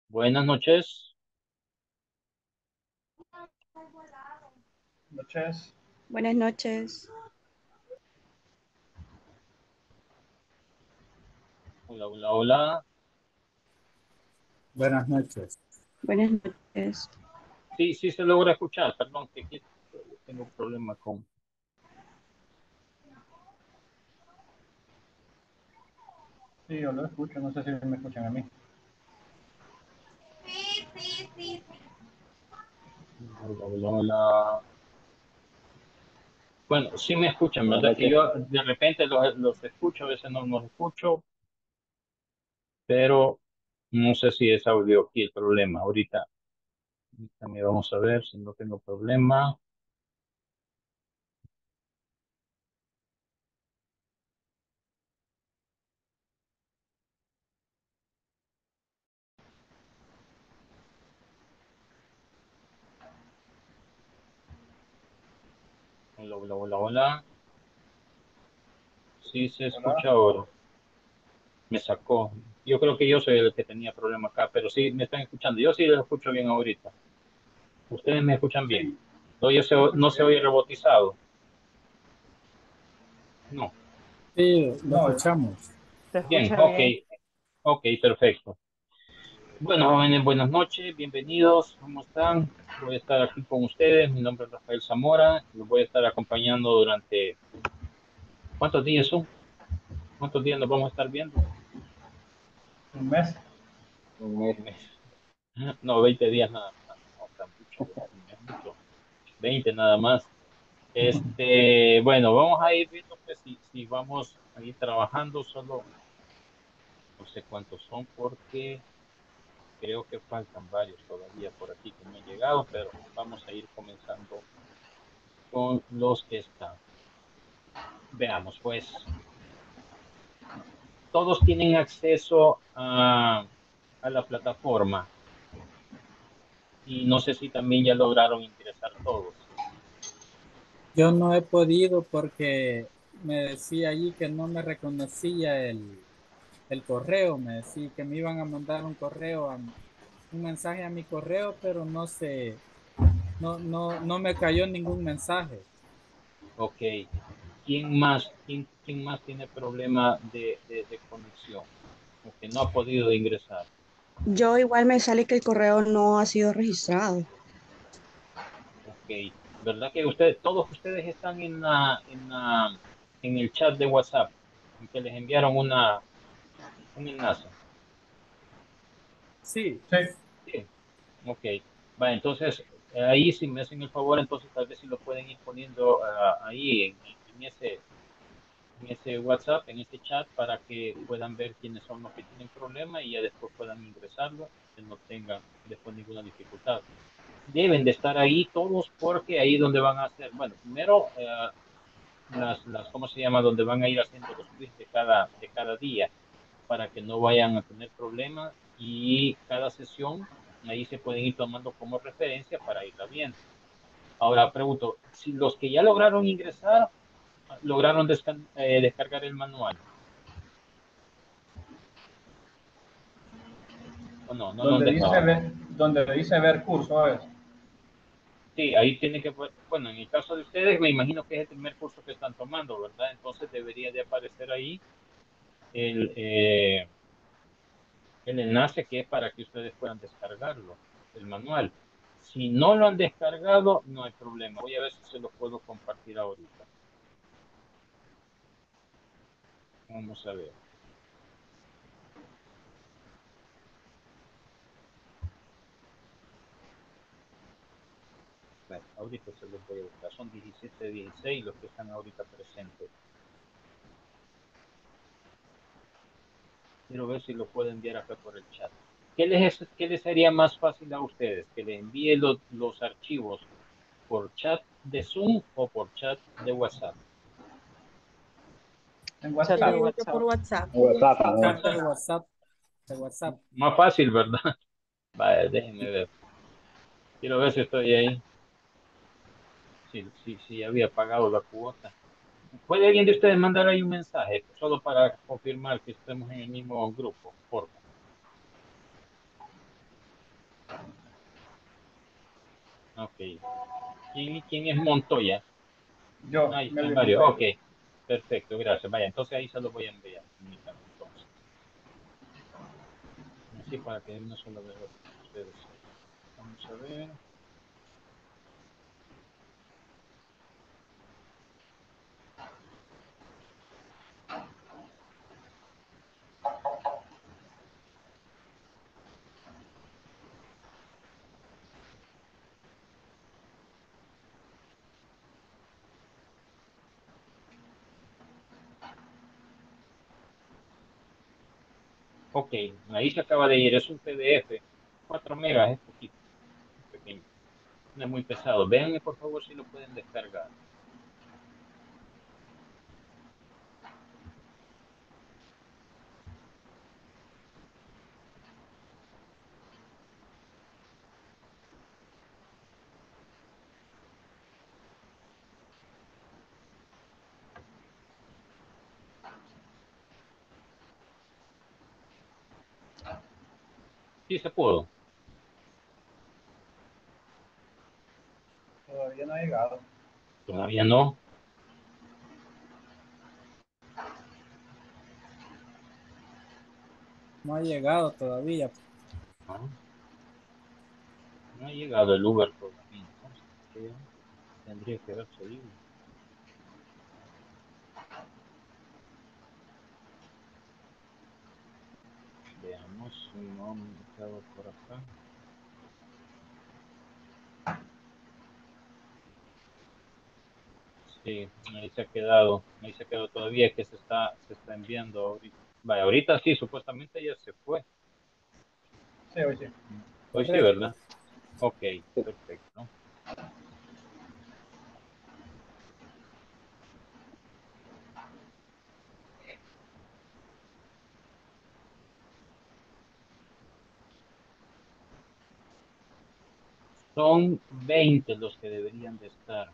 Buenas noches. Noches. Buenas noches. Hola, hola, hola. Buenas noches. Buenas noches. Sí, sí se logra escuchar. Perdón, que aquí tengo un problema con... Sí, yo lo escucho, no sé si me escuchan a mí. Hola, hola, hola. Bueno, sí me escuchan, Buenas ¿verdad? Que noches. yo de repente los escucho, a veces no los escucho, pero no sé si es audio aquí el problema. Ahorita también vamos a ver si no tengo problema. Hola, hola, hola, hola. Sí se Hola. escucha ahora. Me sacó. Yo creo que yo soy el que tenía problema acá, pero sí me están escuchando. Yo sí los escucho bien ahorita. Ustedes me escuchan bien. Sí, No, lo no escucho se bien. oye rebotizado. No. Sí, lo No, escuchamos. se Bien, escucha ok, bien. ok, perfecto. Bueno, jóvenes, buenas noches, bienvenidos. ¿Cómo están? Voy a estar aquí con ustedes. Mi nombre es Rafael Zamora. Los voy a estar acompañando durante... ¿Cuántos días son? ¿Cuántos días nos vamos a estar viendo? Un mes. Un mes. No, 20 días nada más. No, está mucho, un mes mucho. 20 nada más. Bueno, vamos a ir viendo pues si vamos a ir trabajando solo, no sé cuántos son porque creo que faltan varios todavía por aquí que no han llegado, pero vamos a ir comenzando con los que están. Veamos, pues todos tienen acceso a la plataforma y no sé si también ya lograron ingresar todos. Yo no he podido porque me decía allí que no me reconocía el correo. Me decía que me iban a mandar un correo, un mensaje a mi correo, pero no sé, no me cayó ningún mensaje. Ok. ¿Quién más tiene problema de conexión o que no ha podido ingresar? Yo igual me sale que el correo no ha sido registrado. Ok. ¿Verdad que ustedes, todos ustedes están en el chat de WhatsApp, en que les enviaron un enlace? Sí. Sí. Sí. Ok. Va, entonces, ahí si me hacen el favor, entonces tal vez si lo pueden ir poniendo ahí en ese WhatsApp, en ese chat, para que puedan ver quiénes son los que tienen problema y ya después puedan ingresarlo, que no tengan después ninguna dificultad. Deben de estar ahí todos porque ahí donde van a hacer, bueno, primero ¿cómo se llama? Donde van a ir haciendo los quiz de cada día para que no vayan a tener problemas y cada sesión ahí se pueden ir tomando como referencia para irla viendo. Ahora pregunto, si los que ya lograron ingresar, lograron descargar el manual o no, no lo han Donde dice dejado. ver curso es. Sí, ahí tiene que, bueno, en el caso de ustedes, me imagino que es el primer curso que están tomando, ¿verdad? Entonces debería de aparecer ahí el, el enlace que es para que ustedes puedan descargarlo, el manual. Si no lo han descargado, no hay problema. Voy a ver si se lo puedo compartir ahorita. Vamos a ver. Bueno, ahorita se los voy a buscar. Son 17, 16 los que están ahorita presentes. Quiero ver si lo puedo enviar acá por el chat. Qué les sería más fácil a ustedes? ¿Que les envíe los archivos por chat de Zoom o por chat de WhatsApp? En Chat de WhatsApp. Yo digo que por WhatsApp. WhatsApp, Por ajá. De WhatsApp. WhatsApp. De WhatsApp. Más fácil, ¿verdad? Vale, déjenme ver. Quiero ver si estoy ahí. Si había pagado la cuota. ¿Puede alguien de ustedes mandar ahí un mensaje? Solo para confirmar que estemos en el mismo grupo, porfa. Ok. ¿Quién es Montoya? Yo, Ahí están Melvin varios. Montoya. Ok. Perfecto, gracias. Vaya, entonces ahí se los voy a enviar en mi caso, entonces. Así para que de una sola vez lo tengan ustedes ahí. Vamos a ver. Ok, ahí se acaba de ir. Es un PDF. 4 megas, es poquito, es pequeño. No es muy pesado. Véanme por favor si lo pueden descargar. Sí se pudo. Todavía no ha llegado. Todavía no. No ha llegado todavía. No, no ha llegado el Uber todavía. Entonces, ¿qué tendría que haber seguido? Veamos si no han estado por acá. Sí, ahí se ha quedado todavía, es que se está enviando ahorita. Vaya, ahorita sí, supuestamente ya se fue. Sí, hoy sí. Hoy sí, Correcto. ¿verdad? Ok, perfecto. Son 20 los que deberían de estar.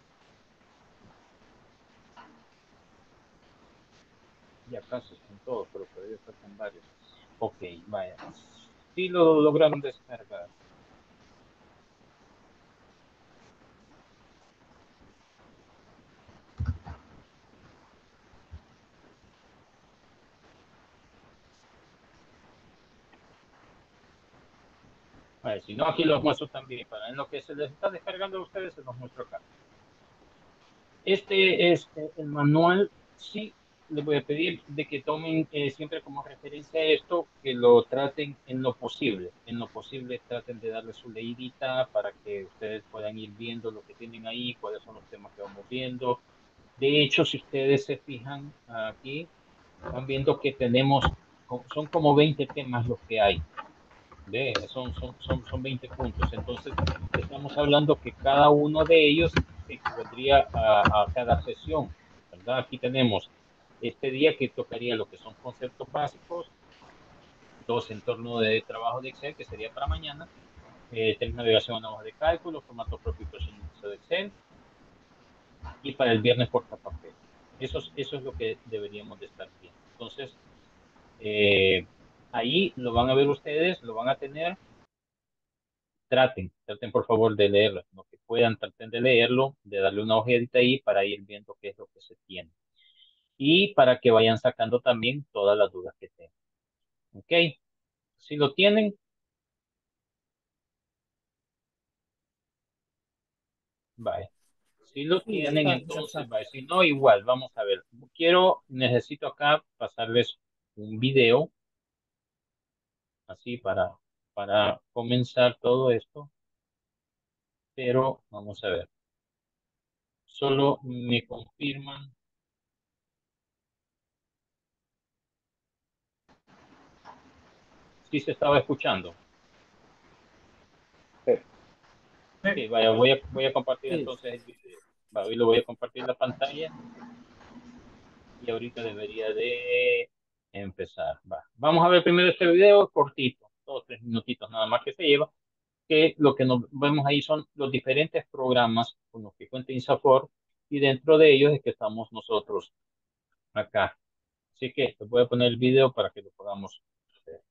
Ya casi están todos, pero todavía faltan varios. Ok, vaya. Sí lo lograron descargar. Vaya, si no, aquí los muestro también. Para en lo que se les está descargando a ustedes, se los muestro acá. Este es el manual. Sí, les voy a pedir de que tomen siempre como referencia esto, que lo traten en lo posible. En lo posible traten de darle su leidita para que ustedes puedan ir viendo lo que tienen ahí, cuáles son los temas que vamos viendo. De hecho, si ustedes se fijan aquí, van viendo que tenemos, son como 20 temas los que hay. Son 20 puntos. Entonces, estamos hablando que cada uno de ellos equivaldría a cada sesión, ¿verdad? Aquí tenemos este día que tocaría lo que son conceptos básicos, dos entornos de trabajo de Excel, que sería para mañana, tres navegación a la hoja de cálculo, formato propio y personalizado de Excel, y para el viernes portapapel. Eso es lo que deberíamos de estar viendo. Entonces, eh, ahí lo van a ver ustedes, lo van a tener. Traten por favor de leerlo, lo que puedan, traten de leerlo, de darle una hojedita ahí para ir viendo qué es lo que se tiene. Y para que vayan sacando también todas las dudas que tengan. ¿Ok? Si lo tienen, vaya. Si lo Sí, ya tienen, está, ya entonces, está. vaya. Si no, igual, vamos a ver. Necesito acá pasarles un video, así para comenzar todo esto, pero vamos a ver. Solo me confirman si se estaba escuchando. Sí. Sí, vaya, voy a compartir Sí, entonces el video. Va, hoy lo voy a compartir la pantalla y ahorita debería de empezar. Va. Vamos a ver primero este video cortito, 2 o 3 minutitos nada más que se lleva, que lo que nos vemos ahí son los diferentes programas con los que cuenta INSAFORP y dentro de ellos es que estamos nosotros acá. Así que les voy a poner el video para que lo podamos ver.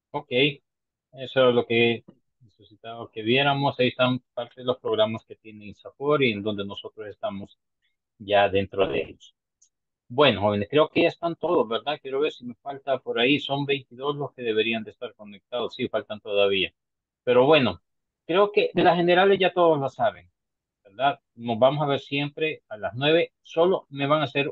Ok, eso es lo que necesitaba que viéramos. Ahí están parte de los programas que tiene INSAFOR y en donde nosotros estamos ya dentro de ellos. Bueno, jóvenes, creo que ya están todos, ¿verdad? Quiero ver si me falta por ahí. Son 22 los que deberían de estar conectados. Sí, faltan todavía. Pero bueno, creo que de las generales ya todos lo saben, ¿verdad? Nos vamos a ver siempre a las 9. Solo me van a hacer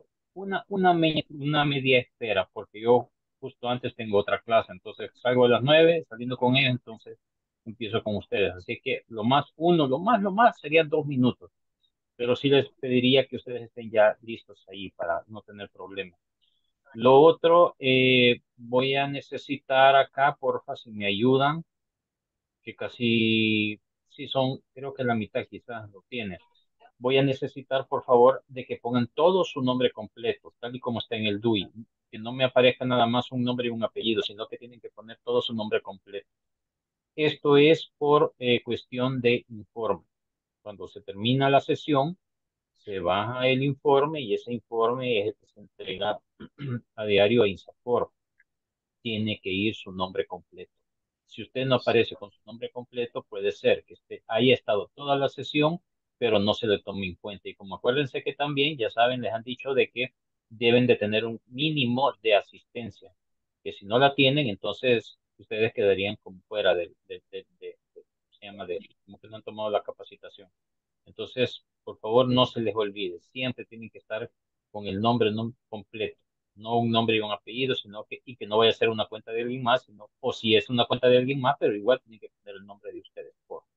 una media espera, porque yo justo antes tengo otra clase. Entonces salgo a las 9, saliendo con ellos, entonces empiezo con ustedes. Así que lo más serían 2 minutos. Pero sí les pediría que ustedes estén ya listos ahí para no tener problemas. Lo otro, voy a necesitar acá, porfa, si me ayudan, que casi, sí son, creo que la mitad quizás lo tiene. Voy a necesitar, por favor, de que pongan todo su nombre completo, tal y como está en el DUI. Que no me aparezca nada más un nombre y un apellido, sino que tienen que poner todo su nombre completo. Esto es por cuestión de informe. Cuando se termina la sesión, se baja el informe y ese informe es el que se entrega a diario a INSAFOR. Tiene que ir su nombre completo. Si usted no aparece con su nombre completo, puede ser que haya estado toda la sesión, pero no se le tome en cuenta. Y como acuérdense que también, ya saben, les han dicho de que deben de tener un mínimo de asistencia, que si no la tienen, entonces ustedes quedarían como fuera se llama como que no han tomado la capacitación. Entonces, por favor, no se les olvide, siempre tienen que estar con el nombre no completo, no un nombre y un apellido, sino y que no vaya a ser una cuenta de alguien más, o si es una cuenta de alguien más, pero igual tienen que poner el nombre de ustedes.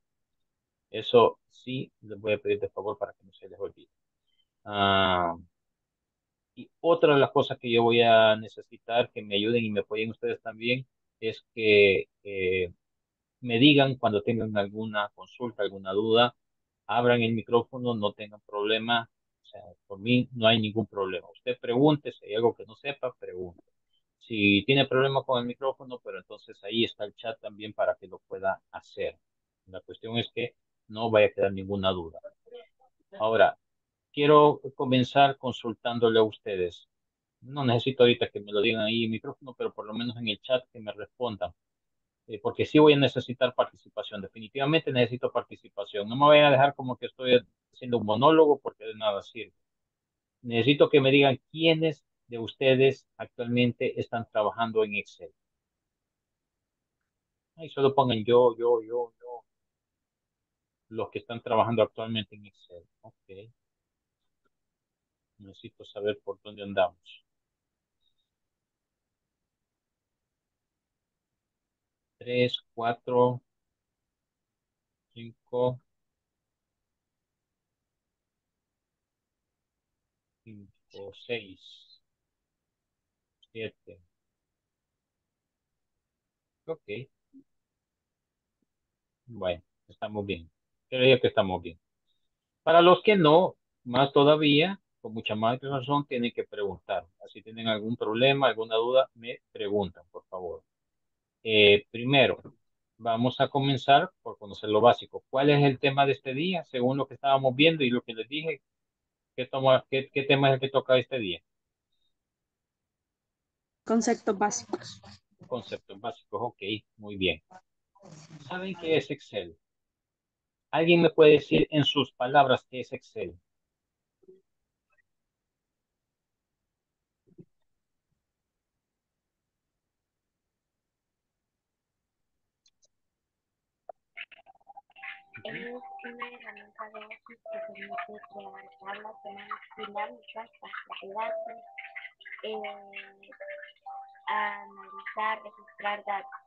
Eso sí, les voy a pedir de favor para que no se les olvide. Ah, y otra de las cosas que yo voy a necesitar que me ayuden y me apoyen ustedes también es que me digan cuando tengan alguna consulta, alguna duda, abran el micrófono, no tengan problema. O sea, por mí no hay ningún problema. Usted pregunte, si hay algo que no sepa, pregunte. Si tiene problema con el micrófono, pero entonces ahí está el chat también para que lo pueda hacer. La cuestión es que no vaya a quedar ninguna duda. Ahora, quiero comenzar consultándole a ustedes. No necesito ahorita que me lo digan ahí en micrófono, pero por lo menos en el chat que me respondan, porque sí voy a necesitar participación. Definitivamente necesito participación. No me vayan a dejar como que estoy haciendo un monólogo porque de nada sirve. Necesito que me digan quiénes de ustedes actualmente están trabajando en Excel. Ahí solo pongan yo, los que están trabajando actualmente en Excel. Ok. Necesito saber por dónde andamos. 3, 4, 5, 5, 6, 7. Ok. Bueno, estamos bien. Creo que estamos bien. Para los que no, más todavía, con mucha más razón, tienen que preguntar. Si tienen algún problema, alguna duda, me preguntan, por favor. Primero, vamos a comenzar por conocer lo básico. ¿Cuál es el tema de este día? Según lo que estábamos viendo y lo que les dije, ¿qué tema es el que toca este día? Conceptos básicos. Conceptos básicos, ok, muy bien. ¿Saben qué es Excel? ¿Alguien me puede decir en sus palabras qué es Excel? Es una herramienta de Office que permite crear tablas dinámicas, pasar datos, eh, analizar, registrar datos.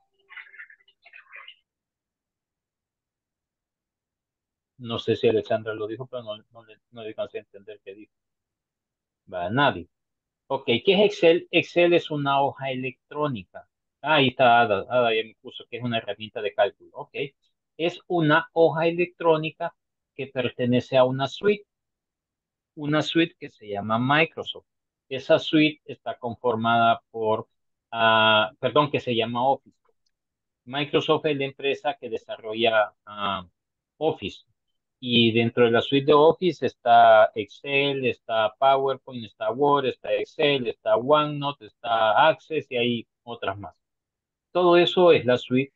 No sé si Alexandra lo dijo, pero no le alcancé a entender qué dijo. Va, nadie. Ok, ¿qué es Excel? Excel es una hoja electrónica. Ahí está Ada. Ada ya me puso que es una herramienta de cálculo. Ok, es una hoja electrónica que pertenece a una suite que se llama Microsoft. Esa suite está conformada por, perdón, que se llama Office. Microsoft es la empresa que desarrolla Office. Y dentro de la suite de Office está Excel, está PowerPoint, está Word, está Excel, está OneNote, está Access y hay otras más. Todo eso es la suite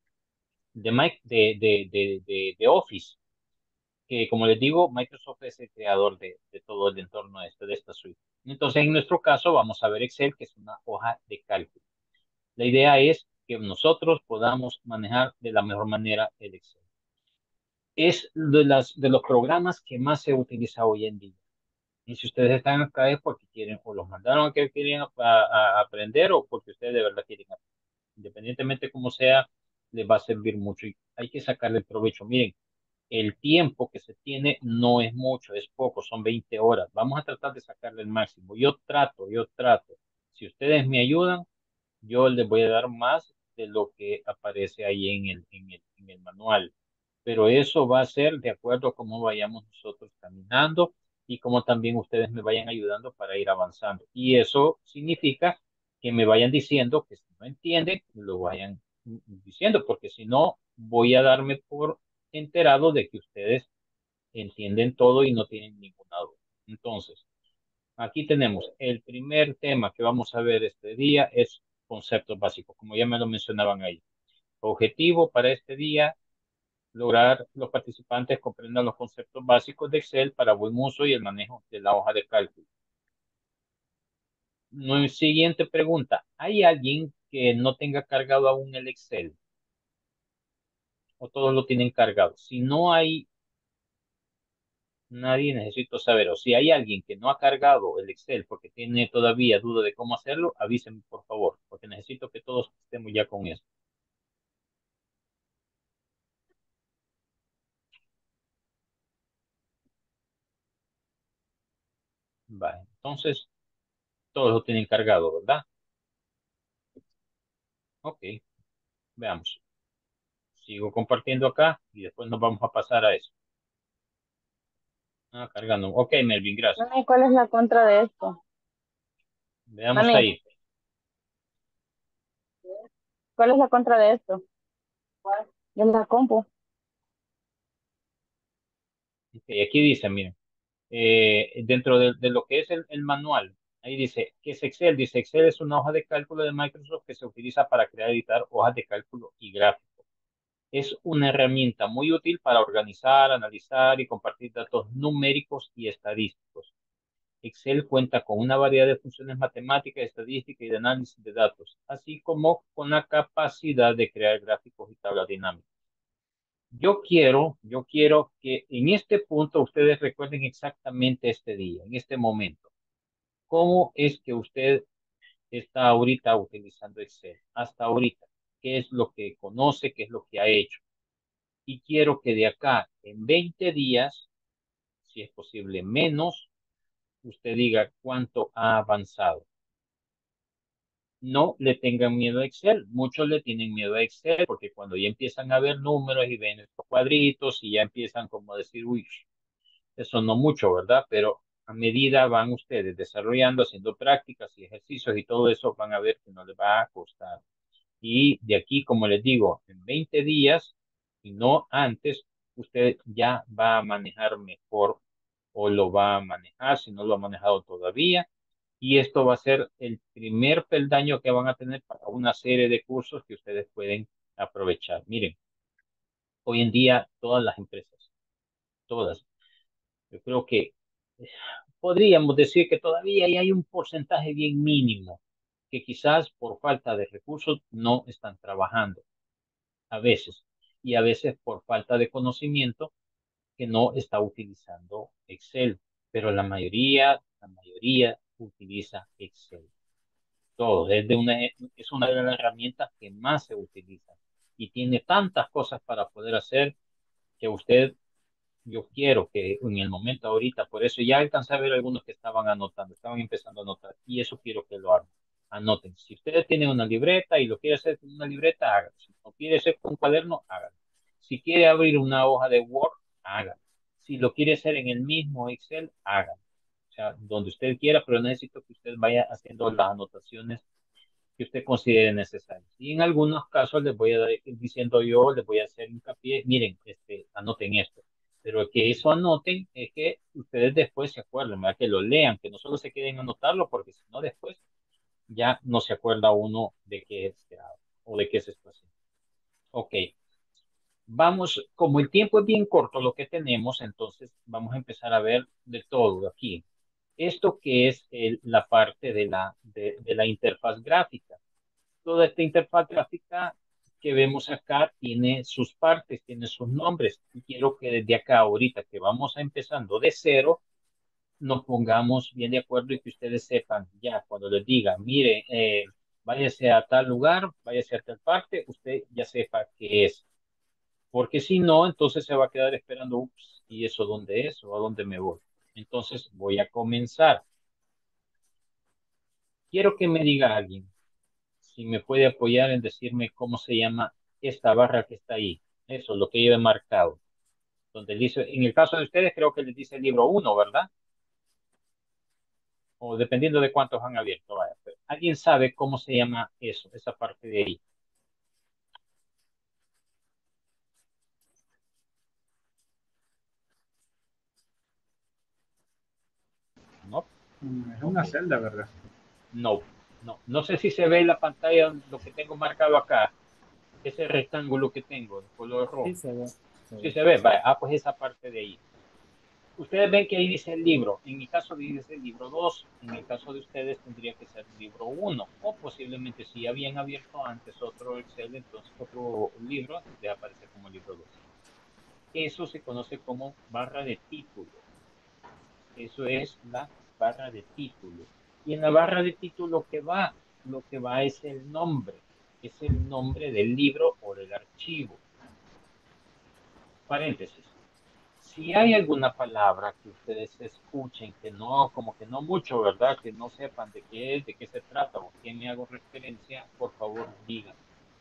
de Office, que como les digo, Microsoft es el creador de todo el entorno de esta suite. Entonces, en nuestro caso, vamos a ver Excel, que es una hoja de cálculo. La idea es que nosotros podamos manejar de la mejor manera el Excel. Es de los programas que más se utiliza hoy en día. Y si ustedes están acá es porque quieren, o los mandaron a que quieren a aprender, o porque ustedes de verdad quieren aprender. Independientemente como sea, les va a servir mucho y hay que sacarle el provecho. Miren, el tiempo que se tiene no es mucho, es poco, son 20 horas. Vamos a tratar de sacarle el máximo. Yo trato. Si ustedes me ayudan, yo les voy a dar más de lo que aparece ahí en el manual. Pero eso va a ser de acuerdo a cómo vayamos nosotros caminando y cómo también ustedes me vayan ayudando para ir avanzando. Y eso significa que me vayan diciendo que si no entienden, lo vayan diciendo, porque si no, voy a darme por enterado de que ustedes entienden todo y no tienen ninguna duda. Entonces, aquí tenemos el primer tema que vamos a ver este día es conceptos básicos, como ya me lo mencionaban ahí. Objetivo para este día, lograr los participantes comprendan los conceptos básicos de Excel para buen uso y el manejo de la hoja de cálculo. Siguiente pregunta. ¿Hay alguien que no tenga cargado aún el Excel? ¿O todos lo tienen cargado? Si no hay nadie, necesito saber. O si hay alguien que no ha cargado el Excel porque tiene todavía duda de cómo hacerlo, avísenme por favor, porque necesito que todos estemos ya con eso. Vale, entonces todos lo tienen cargado, ¿verdad? Ok, veamos. Sigo compartiendo acá y después nos vamos a pasar a eso. Ah, cargando. Ok, Melvin, gracias. Mami, ¿cuál es la contra de esto? Veamos Mami, ahí. ¿cuál es la contra de esto? De la compu. Ok, aquí dice, miren, dentro de lo que es el manual, ahí dice, ¿qué es Excel? Dice, Excel es una hoja de cálculo de Microsoft que se utiliza para crear y editar hojas de cálculo y gráficos. Es una herramienta muy útil para organizar, analizar y compartir datos numéricos y estadísticos. Excel cuenta con una variedad de funciones matemáticas, estadísticas y de análisis de datos, así como con la capacidad de crear gráficos y tablas dinámicas. Yo quiero que en este punto ustedes recuerden exactamente este día, en este momento. ¿Cómo es que usted está ahorita utilizando Excel? Hasta ahorita. ¿Qué es lo que conoce? ¿Qué es lo que ha hecho? Y quiero que de acá en 20 días, si es posible menos, usted diga cuánto ha avanzado. No le tengan miedo a Excel. Muchos le tienen miedo a Excel porque cuando ya empiezan a ver números y ven estos cuadritos y ya empiezan como a decir, uy, eso no mucho, ¿verdad? Pero a medida van ustedes desarrollando, haciendo prácticas y ejercicios y todo eso, van a ver que no les va a costar. Y de aquí, como les digo, en 20 días y no antes, usted ya va a manejar mejor o lo va a manejar si no lo ha manejado todavía. Y esto va a ser el primer peldaño que van a tener para una serie de cursos que ustedes pueden aprovechar. Miren, hoy en día todas las empresas, todas, yo creo que podríamos decir que todavía hay un porcentaje bien mínimo que quizás por falta de recursos no están trabajando a veces y a veces por falta de conocimiento que no está utilizando Excel, pero la mayoría utiliza Excel. Todo, es una de las herramientas que más se utiliza y tiene tantas cosas para poder hacer que usted yo quiero que en el momento ahorita, por eso ya alcancé a ver algunos que estaban anotando, estaban empezando a anotar, y eso quiero que lo hagan. Anoten. Si ustedes tienen una libreta y lo quiere hacer con una libreta, háganlo. Si no quiere hacer con un cuaderno, háganlo. Si quiere abrir una hoja de Word, háganlo. Si lo quiere hacer en el mismo Excel, háganlo. O sea, donde usted quiera, pero necesito que usted vaya haciendo las anotaciones que usted considere necesario. Y en algunos casos les voy a dar, diciendo yo, les voy a hacer hincapié, miren, anoten esto. Pero que eso anoten es que ustedes después se acuerden, ¿verdad? Que lo lean, que no solo se queden a anotarlo, porque si no después ya no se acuerda uno de qué es. ¿O de qué se está haciendo? Ok. Vamos, como el tiempo es bien corto lo que tenemos, entonces vamos a empezar a ver de todo aquí. Esto que es la parte de la interfaz gráfica. Toda esta interfaz gráfica que vemos acá tiene sus partes, tiene sus nombres. Y quiero que desde acá, ahorita que vamos a empezando de cero, nos pongamos bien de acuerdo y que ustedes sepan ya cuando les diga, mire, váyase a tal lugar, váyase a tal parte, usted ya sepa qué es. Porque si no, entonces se va a quedar esperando, ups, ¿y eso dónde es o a dónde me voy? Entonces voy a comenzar. Quiero que me diga alguien si me puede apoyar en decirme cómo se llama esta barra que está ahí. Eso, lo que yo he marcado. Donde dice, en el caso de ustedes, creo que les dice el libro uno, ¿verdad? O dependiendo de cuántos han abierto. Vaya. Pero ¿alguien sabe cómo se llama eso, esa parte de ahí? No, Es una ok. celda, ¿verdad? No, no. No sé si se ve en la pantalla lo que tengo marcado acá. Ese rectángulo que tengo de color Sí rojo. se ve. Se Sí ve. se ve. Vaya. Ah, pues esa parte de ahí. Ustedes ven que ahí dice el libro. En mi caso dice el libro 2. En el caso de ustedes tendría que ser el libro uno. O posiblemente si habían abierto antes otro Excel, entonces otro libro, debe aparecer como libro 2. Eso se conoce como barra de título. Eso es la barra de título. Y en la barra de título lo que va es el nombre. Es el nombre del libro o del archivo. Paréntesis. Si hay alguna palabra que ustedes escuchen que no, como que no mucho, ¿verdad? Que no sepan de qué es, de qué se trata o quién me hago referencia, por favor digan.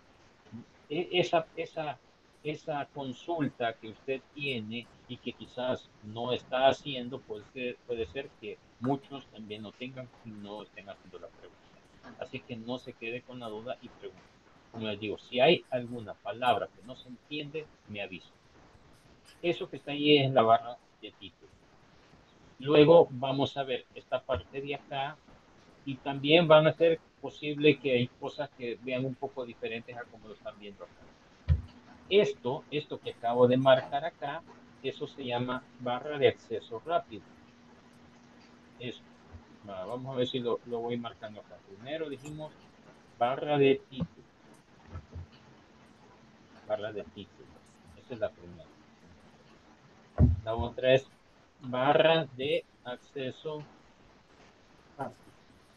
Esa consulta que usted tiene y que quizás no está haciendo, puede ser que muchos también no tengan y no estén haciendo la pregunta. Así que no se quede con la duda y pregunte. Como les digo, si hay alguna palabra que no se entiende, me avisa. Eso que está ahí es la barra de título. Luego vamos a ver esta parte de acá y también van a ser posible que hay cosas que vean un poco diferentes a como lo están viendo acá. Esto que acabo de marcar acá, eso se llama barra de acceso rápido. Esto. Vamos a ver si lo voy marcando acá. Primero dijimos barra de título. Barra de título. Esa es la primera. La otra es barra de acceso rápido.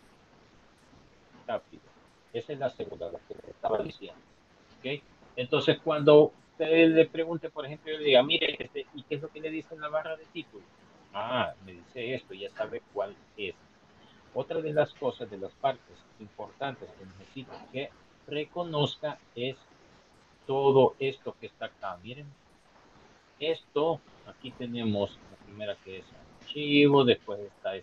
Rápido. Esa es la segunda, la que les estaba diciendo. ¿Ok? Entonces, cuando usted le pregunte, por ejemplo, yo le diga, mire, ¿y qué es lo que le dice en la barra de título? Ah, me dice esto, ya sabe cuál es. Otra de las cosas, de las partes importantes que necesito que reconozca es todo esto que está acá. Miren, esto, aquí tenemos la primera que es archivo, después está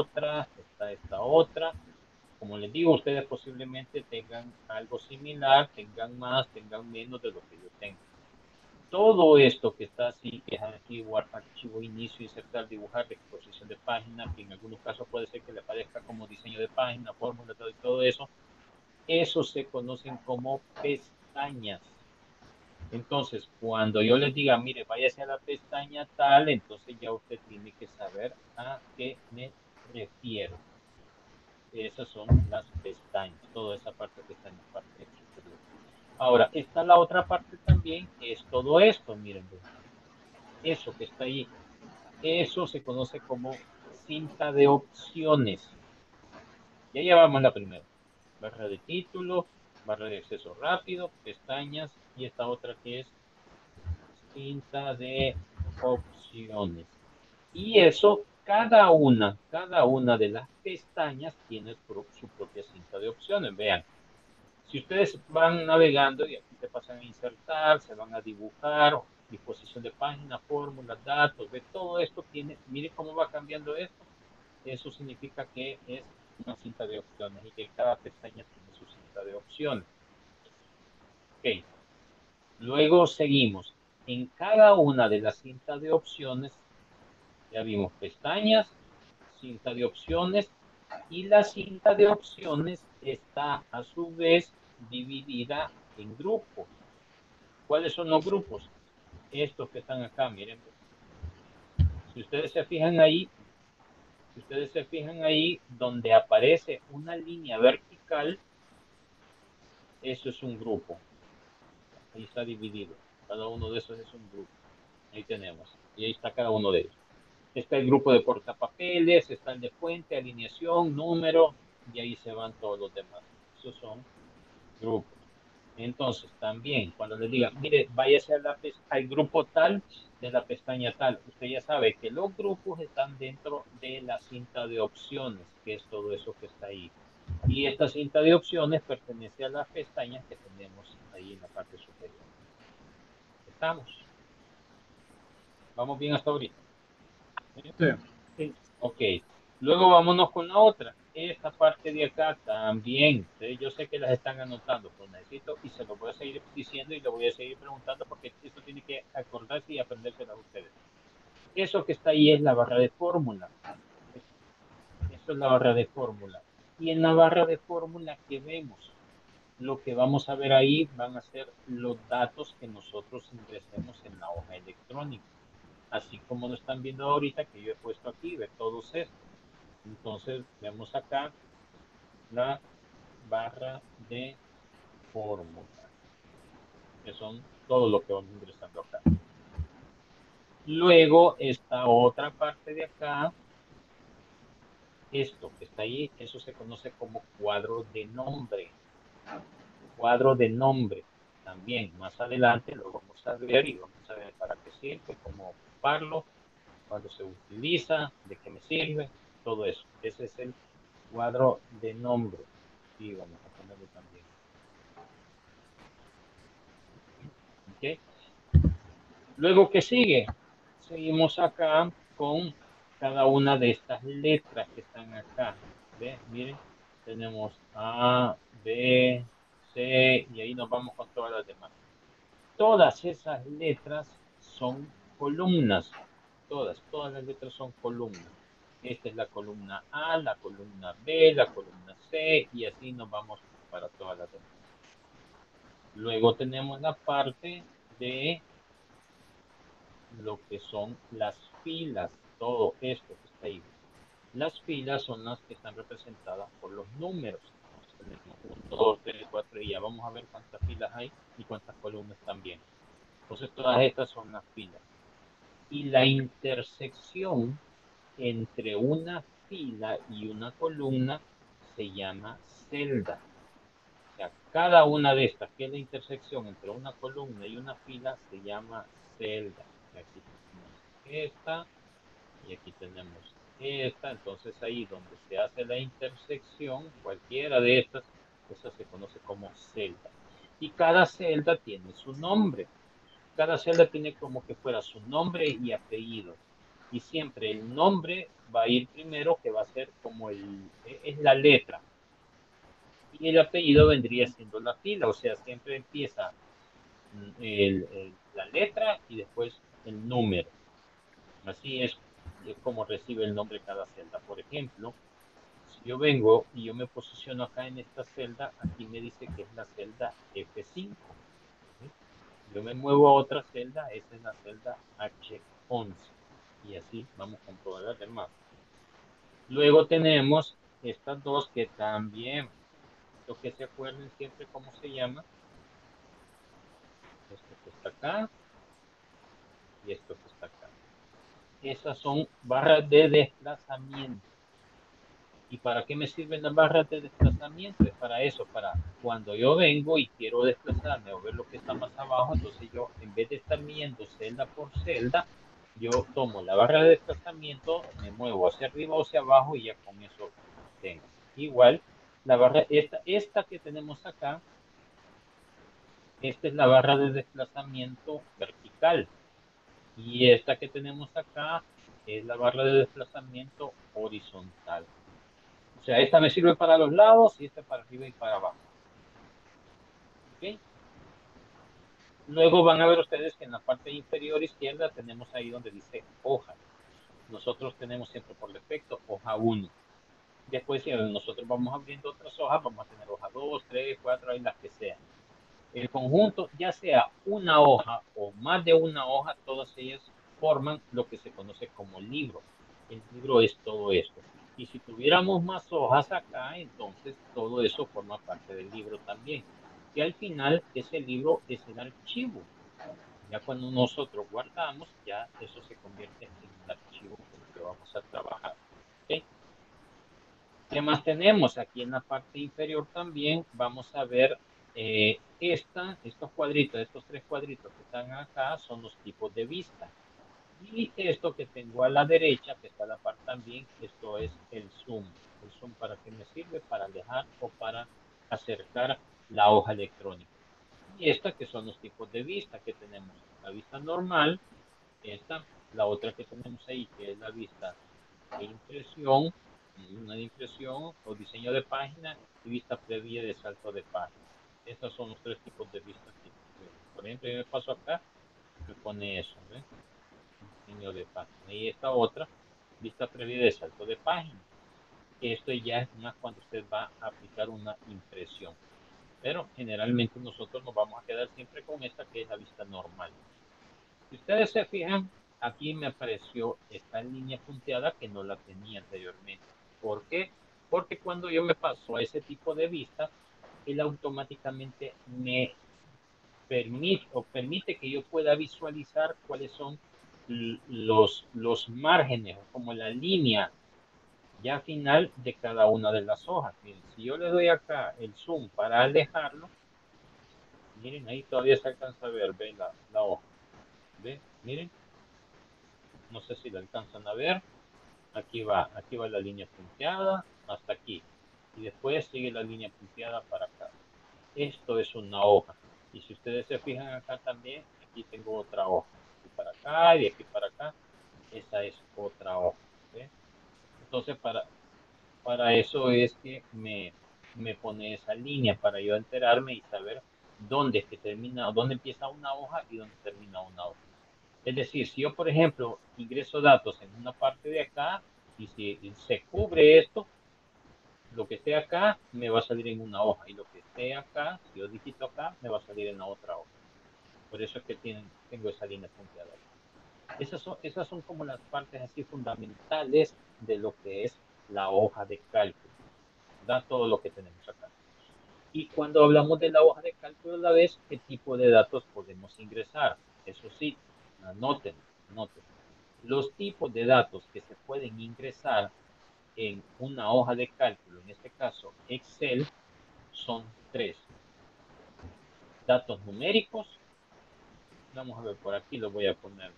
esta otra. Como les digo, ustedes posiblemente tengan algo similar, tengan más, tengan menos de lo que yo tengo. Todo esto que está así, que es archivo, inicio, insertar, dibujar, exposición de página, que en algunos casos puede ser que le aparezca como diseño de página, fórmula, todo eso, eso se conocen como pestañas. Entonces, cuando yo les diga, mire, váyase a la pestaña tal, entonces ya usted tiene que saber a qué me refiero. Esas son las pestañas, toda esa parte que está en la parte superior. Ahora, está la otra parte también, que es todo esto, miren, eso que está ahí. Eso se conoce como cinta de opciones. Ya llevamos la primera. Barra de título, barra de acceso rápido, pestañas y esta otra que es cinta de opciones. Y eso, cada una de las pestañas tiene su propia cinta de opciones. Vean, si ustedes van navegando y aquí se pasan a insertar, se van a dibujar, disposición de página, fórmulas, datos, ve todo esto tiene, mire cómo va cambiando esto. Eso significa que es una cinta de opciones y que cada pestaña tiene su cinta de opciones. Ok. Luego seguimos. En cada una de las cintas de opciones, ya vimos pestañas, cinta de opciones, y la cinta de opciones está a su vez dividida en grupos. ¿Cuáles son los grupos? Estos que están acá, miren. Si ustedes se fijan ahí, donde aparece una línea vertical, eso es un grupo. Ahí está dividido. Cada uno de esos es un grupo. Ahí tenemos. Y ahí está cada uno de ellos. Está el grupo de portapapeles, está el de fuente, alineación, número, y ahí se van todos los demás. Esos son grupos. Entonces, también, cuando les digan, mire, váyase al grupo tal de la pestaña tal, usted ya sabe que los grupos están dentro de la cinta de opciones, que es todo eso que está ahí. Y esta cinta de opciones pertenece a las pestañas que tenemos ahí en la parte superior. ¿Estamos? ¿Vamos bien hasta ahorita? Sí. Ok. Luego vámonos con la otra. Esta parte de acá también. Yo sé que las están anotando, pero necesito y se lo voy a seguir diciendo y lo voy a seguir preguntando porque esto tiene que acordarse y aprendérselo a ustedes. Eso que está ahí es la barra de fórmula. Eso es la barra de fórmula. Y en la barra de fórmula que vemos, lo que vamos a ver ahí van a ser los datos que nosotros ingresemos en la hoja electrónica. Así como lo están viendo ahorita que yo he puesto aquí, de todos estos. Entonces, vemos acá la barra de fórmula, que son todo lo que vamos ingresando acá. Luego, esta otra parte de acá, esto que está ahí, eso se conoce como cuadro de nombre. Cuadro de nombre. También, más adelante lo vamos a ver y vamos a ver para qué sirve, cómo ocuparlo, cuándo se utiliza, de qué me sirve, todo eso. Ese es el cuadro de nombre. Y vamos a ponerlo también. ¿Okay? Luego, ¿qué sigue? Seguimos acá con cada una de estas letras que están acá. ¿Ve? Miren, tenemos A, B, C y ahí nos vamos con todas las demás. Todas esas letras son columnas. Todas las letras son columnas. Esta es la columna A, la columna B, la columna C y así nos vamos para todas las demás. Luego tenemos la parte de lo que son las filas, todo esto que está ahí. Las filas son las que están representadas por los números. Entonces, tenemos 1, 2, 3, 4 y ya vamos a ver cuántas filas hay y cuántas columnas también. Entonces todas estas son las filas. Y la intersección entre una fila y una columna se llama celda. O sea, cada una de estas, que es la intersección entre una columna y una fila, se llama celda. Aquí tenemos esta y aquí tenemos esta. Entonces ahí donde se hace la intersección, cualquiera de estas, esa se conoce como celda. Y cada celda tiene su nombre. Cada celda tiene como que fuera su nombre y apellido. Y siempre el nombre va a ir primero, que va a ser como es la letra. Y el apellido vendría siendo la fila, o sea, siempre empieza la letra y después el número. Así es como recibe el nombre cada celda. Por ejemplo, si yo vengo y yo me posiciono acá en esta celda, aquí me dice que es la celda F5. ¿Sí? Yo me muevo a otra celda, esa es la celda H11. Y así vamos con todas las demás. Luego tenemos estas dos que también, lo que se acuerden siempre cómo se llama. Esto que está acá y esto que está acá. Esas son barras de desplazamiento. ¿Y para qué me sirven las barras de desplazamiento? Es para eso, para cuando yo vengo y quiero desplazarme o ver lo que está más abajo, entonces yo, en vez de estar midiendo celda por celda, yo tomo la barra de desplazamiento, me muevo hacia arriba o hacia abajo y ya con eso tengo. Igual, la barra, esta que tenemos acá, esta es la barra de desplazamiento vertical. Y esta que tenemos acá es la barra de desplazamiento horizontal. O sea, esta me sirve para los lados y esta para arriba y para abajo. ¿Ok? Luego van a ver ustedes que en la parte inferior izquierda tenemos ahí donde dice hoja. Nosotros tenemos siempre por defecto hoja 1. Después, si nosotros vamos abriendo otras hojas, vamos a tener hoja 2, 3, 4, ahí las que sean. El conjunto, ya sea una hoja o más de una hoja, todas ellas forman lo que se conoce como libro. El libro es todo esto. Y si tuviéramos más hojas acá, entonces todo eso forma parte del libro también. Y al final, ese libro es el archivo. Ya cuando nosotros guardamos, ya eso se convierte en un archivo con el que vamos a trabajar. ¿Ok? ¿Qué más tenemos? Aquí en la parte inferior también vamos a ver estos cuadritos, estos tres cuadritos que están acá son los tipos de vista. Y esto que tengo a la derecha, que está a la par también, esto es el zoom. ¿El zoom para qué me sirve? Para alejar o para acercar la hoja electrónica. Y esta que son los tipos de vista que tenemos. La vista normal, esta, la otra que tenemos ahí, que es la vista de impresión, una de impresión o diseño de página y vista previa de salto de página. Estos son los tres tipos de vistas que, por ejemplo, yo me paso acá, me pone eso, ¿ves? Diseño de página. Y esta otra, vista previa de salto de página. Esto ya es más cuando usted va a aplicar una impresión. Pero generalmente nosotros nos vamos a quedar siempre con esta que es la vista normal. Si ustedes se fijan, aquí me apareció esta línea punteada que no la tenía anteriormente. ¿Por qué? Porque cuando yo me paso a ese tipo de vista, él automáticamente me permite que yo pueda visualizar cuáles son los márgenes, como la línea ya final de cada una de las hojas. Miren, si yo le doy acá el zoom para alejarlo, miren, ahí todavía se alcanza a ver, ve la hoja. ¿Ve? Miren, no sé si la alcanzan a ver. Aquí va la línea punteada hasta aquí. Y después sigue la línea punteada para acá. Esto es una hoja. Y si ustedes se fijan acá también, aquí tengo otra hoja. Aquí para acá y de aquí para acá. Esa es otra hoja. ¿Ve? Entonces, para eso es que me pone esa línea para yo enterarme y saber dónde es que termina, dónde empieza una hoja y dónde termina una hoja. Es decir, si yo, por ejemplo, ingreso datos en una parte de acá y si se cubre esto, lo que esté acá me va a salir en una hoja y lo que esté acá, si yo digito acá, me va a salir en la otra hoja. Por eso es que tengo esa línea punteada. Esas son como las partes así fundamentales de lo que es la hoja de cálculo. Da todo lo que tenemos acá. Y cuando hablamos de la hoja de cálculo a la vez, ¿qué tipo de datos podemos ingresar? Eso sí, anoten, anoten. Los tipos de datos que se pueden ingresar en una hoja de cálculo, en este caso Excel, son tres. Datos numéricos. Vamos a ver, por aquí lo voy a poner.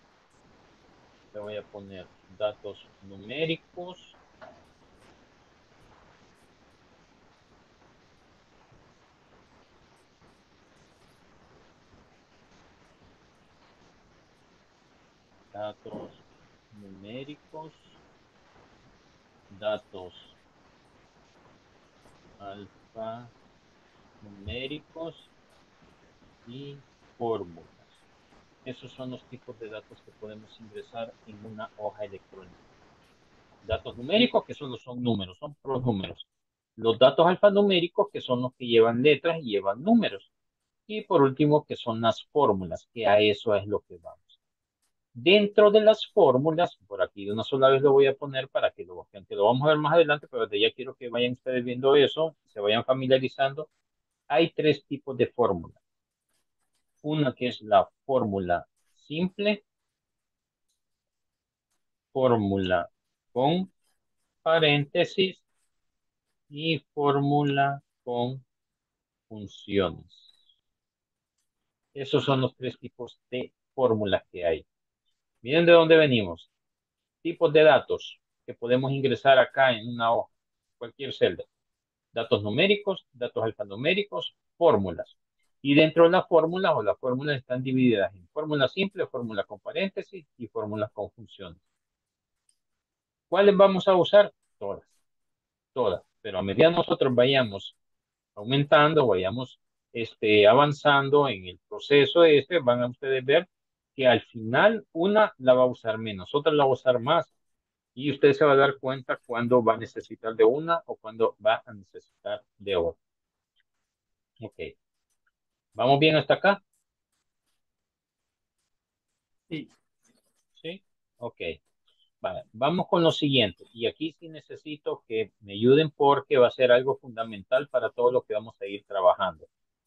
Le voy a poner datos numéricos. Datos numéricos. Datos alfanuméricos y fórmulas. Esos son los tipos de datos que podemos ingresar en una hoja electrónica. Datos numéricos, que solo son números, son puros números. Los datos alfanuméricos, que son los que llevan letras y llevan números. Y por último, que son las fórmulas, que a eso es lo que vamos. Dentro de las fórmulas, por aquí de una sola vez lo voy a poner para que aunque lo vamos a ver más adelante, pero desde ya quiero que vayan ustedes viendo eso, se vayan familiarizando. Hay tres tipos de fórmulas. Una que es la fórmula simple, fórmula con paréntesis y fórmula con funciones. Esos son los tres tipos de fórmulas que hay. Miren de dónde venimos. Tipos de datos que podemos ingresar acá en una hoja, cualquier celda. Datos numéricos, datos alfanuméricos, fórmulas. Y dentro de las fórmulas o las fórmulas están divididas en fórmula simple, fórmula con paréntesis y fórmulas con funciones. ¿Cuáles vamos a usar? Todas, todas. Pero a medida nosotros vayamos aumentando, vayamos avanzando en el proceso van a ustedes ver que al final una la va a usar menos, otra la va a usar más Y usted se va a dar cuenta cuándo va a necesitar de una o cuándo va a necesitar de otra. Ok. ¿Vamos bien hasta acá? Sí. Sí. Ok. Vale, vamos con lo siguiente. Y aquí sí necesito que me ayuden porque va a ser algo fundamental para todo lo que vamos a ir trabajando.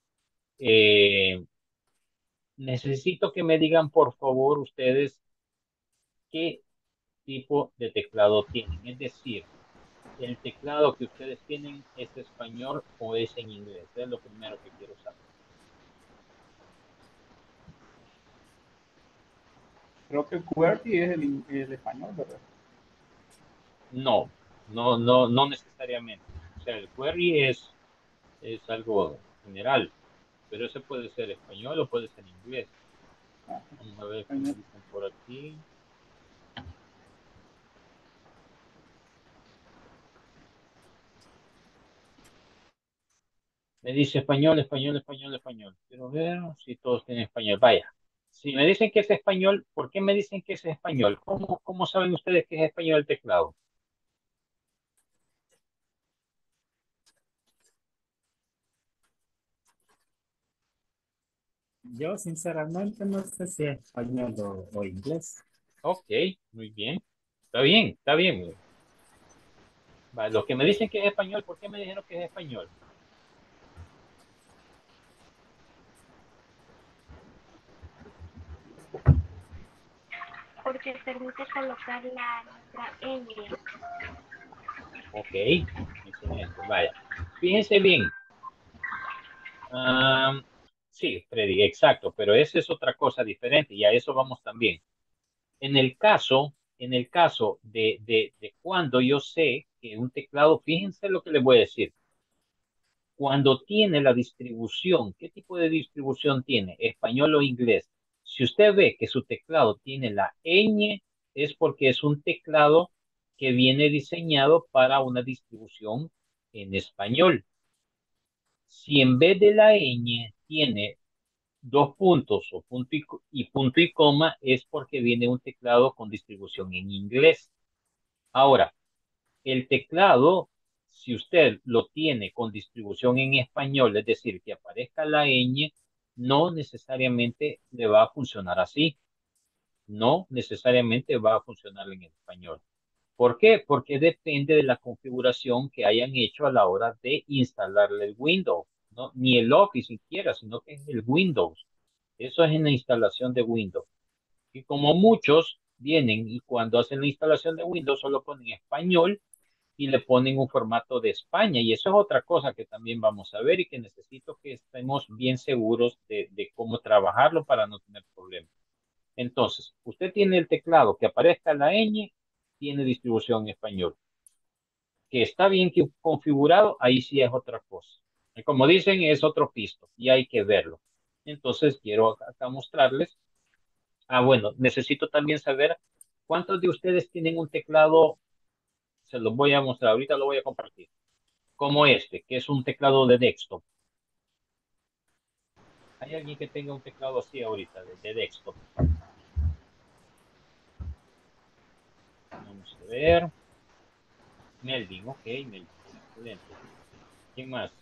Necesito que me digan, por favor, ustedes qué tipo de teclado tienen. Es decir, el teclado que ustedes tienen es español o es en inglés. Es lo primero que quiero saber. Creo que QWERTY es el español, ¿verdad? No, no necesariamente. O sea, el query es algo general, pero ese puede ser español o puede ser inglés. Ah, Vamos a ver qué me español. dicen por aquí. Me dice español, español, español, español. Quiero ver si todos tienen español. Vaya. Si me dicen que es español, ¿por qué me dicen que es español? ¿Cómo saben ustedes que es español el teclado? Yo sinceramente no sé si es español o inglés. Ok, muy bien. Está bien, está bien. Vale, los que me dicen que es español, ¿por qué me dijeron que es español? porque permite colocar la letra N. Ok, excelente. Vaya. Fíjense bien. Ah, sí, Freddy, exacto, pero esa es otra cosa diferente y a eso vamos también. En el caso de cuando yo sé que un teclado, fíjense lo que les voy a decir. Cuando tiene la distribución, ¿qué tipo de distribución tiene? ¿Español o inglés? Si usted ve que su teclado tiene la ñ, es porque es un teclado que viene diseñado para una distribución en español. Si en vez de la ñ tiene dos puntos o punto y coma, es porque viene un teclado con distribución en inglés. Ahora, el teclado, si usted lo tiene con distribución en español, es decir, que aparezca la ñ, no necesariamente le va a funcionar así. No necesariamente va a funcionar en español. ¿Por qué? Porque depende de la configuración que hayan hecho a la hora de instalarle el Windows. ¿No? Ni el Office siquiera, sino que es el Windows. Eso es en la instalación de Windows. Y como muchos vienen y cuando hacen la instalación de Windows solo ponen español y le ponen un formato de España. Y eso es otra cosa que también vamos a ver y que necesito que estemos bien seguros de cómo trabajarlo para no tener problemas. Entonces, usted tiene el teclado que aparezca la ñ, tiene distribución en español. Que está bien configurado, ahí sí es otra cosa. Y como dicen, es otro pisto y hay que verlo. Entonces, quiero acá mostrarles. Bueno, necesito también saber cuántos de ustedes tienen un teclado, se los voy a mostrar, ahorita lo voy a compartir, como este, que es un teclado de desktop. ¿Hay alguien que tenga un teclado así ahorita, de desktop? Vamos a ver. Melvin, ok, Melvin, excelente. ¿Quién más?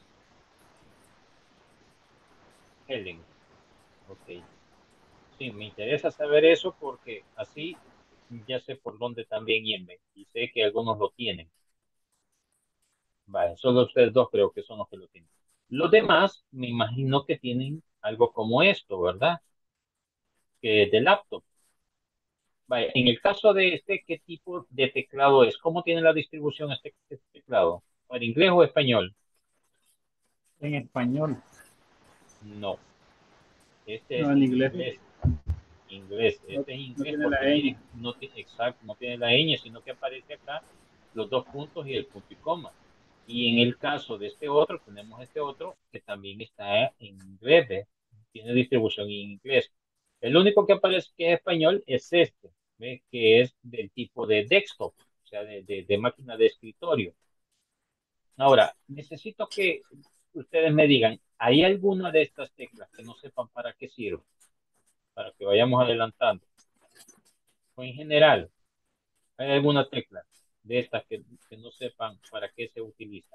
Helen, ok. Sí, me interesa saber eso porque así ya sé por dónde también irme y sé que algunos lo tienen. Vale, solo ustedes dos creo que son los que lo tienen. Los demás, me imagino que tienen algo como esto, ¿verdad? Que de laptop. Vale, en el caso de este, ¿qué tipo de teclado es? ¿Cómo tiene la distribución este teclado? ¿Para inglés o español? En español. No, este No, es en en inglés. inglés. Inglés, No, este es no inglés tiene la porque ñ. miren, no tiene, exacto, no tiene la ñ, sino que aparece acá los dos puntos y el punto y coma. Y en el caso de este otro, tenemos este otro que también está en inglés, ¿ve? Tiene distribución en inglés. El único que aparece que es español es este, ¿ve? Que es del tipo de desktop, o sea, de máquina de escritorio. Ahora, necesito que ustedes me digan, ¿hay alguna de estas teclas que no sepan para qué sirve? Para que vayamos adelantando. O en general, ¿Hay alguna tecla de estas que no sepan para qué se utiliza?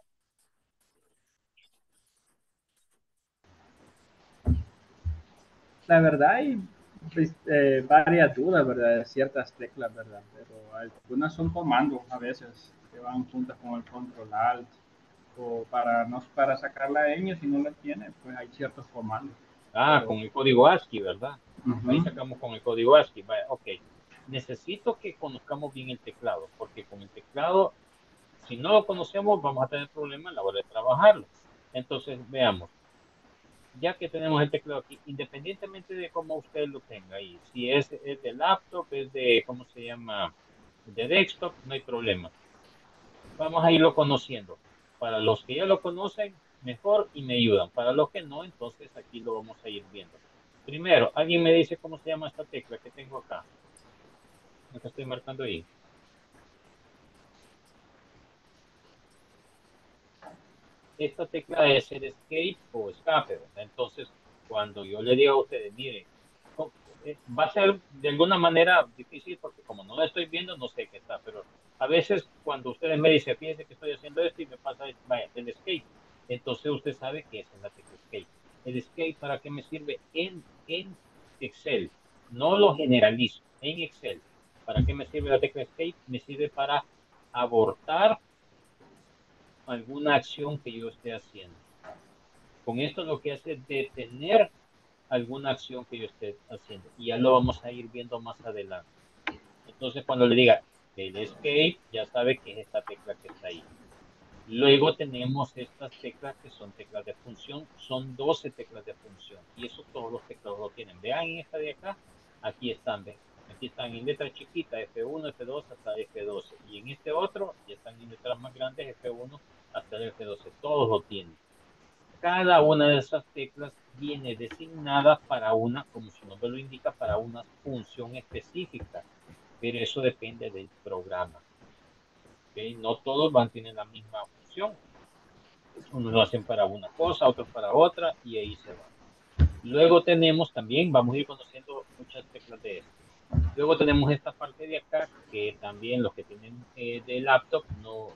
La verdad hay pues, varias dudas, ¿verdad? De ciertas teclas, ¿verdad? Pero algunas son comandos a veces que van juntas con el control alt o para, no, para sacar la ñ si no la tiene, pues hay ciertos comandos. Ah, Pero, con el código ASCII, ¿verdad? Ahí ujú. sacamos con el código ASCII. Vaya, ok. Necesito que conozcamos bien el teclado, porque con el teclado, si no lo conocemos, vamos a tener problemas a la hora de trabajarlo. Entonces, veamos. Ya que tenemos el teclado aquí, independientemente de cómo usted lo tenga ahí, si es de laptop, es de, ¿cómo se llama? De desktop, no hay problema. Vamos a irlo conociendo. Para los que ya lo conocen, mejor y me ayudan. Para los que no, entonces aquí lo vamos a ir viendo. Primero, alguien me dice cómo se llama esta tecla que tengo acá. Lo que estoy marcando ahí. Esta tecla es el escape o escape, ¿verdad? Entonces, cuando yo le digo a ustedes, mire, va a ser de alguna manera difícil porque como no la estoy viendo, no sé qué está, pero a veces cuando ustedes me dicen, fíjense que estoy haciendo esto y me pasa, vaya, el escape, entonces usted sabe que esa es la tecla escape. El escape, ¿para qué me sirve en Excel? No lo generalizo, en Excel. ¿Para qué me sirve la tecla escape? Me sirve para abortar alguna acción que yo esté haciendo. Con esto lo que hace es detener alguna acción que yo esté haciendo. Y ya lo vamos a ir viendo más adelante. Entonces, cuando le diga el escape, ya sabe que es esta tecla que está ahí. Luego tenemos estas teclas que son teclas de función. Son 12 teclas de función. Y eso todos los teclados lo tienen. Vean en esta de acá. Aquí están, ¿ven? Aquí están en letra chiquita, F1, F2 hasta F12. Y en este otro ya están en letras más grandes, F1 hasta el F12. Todos lo tienen. Cada una de esas teclas viene designada para una, como su nombre lo indica, para una función específica, pero eso depende del programa. ¿Okay? No todos van a tener la misma función. Unos lo hacen para una cosa, otros para otra, y ahí se va. Luego tenemos también, vamos a ir conociendo muchas teclas de esto. Luego tenemos esta parte de acá, que también los que tienen de laptop,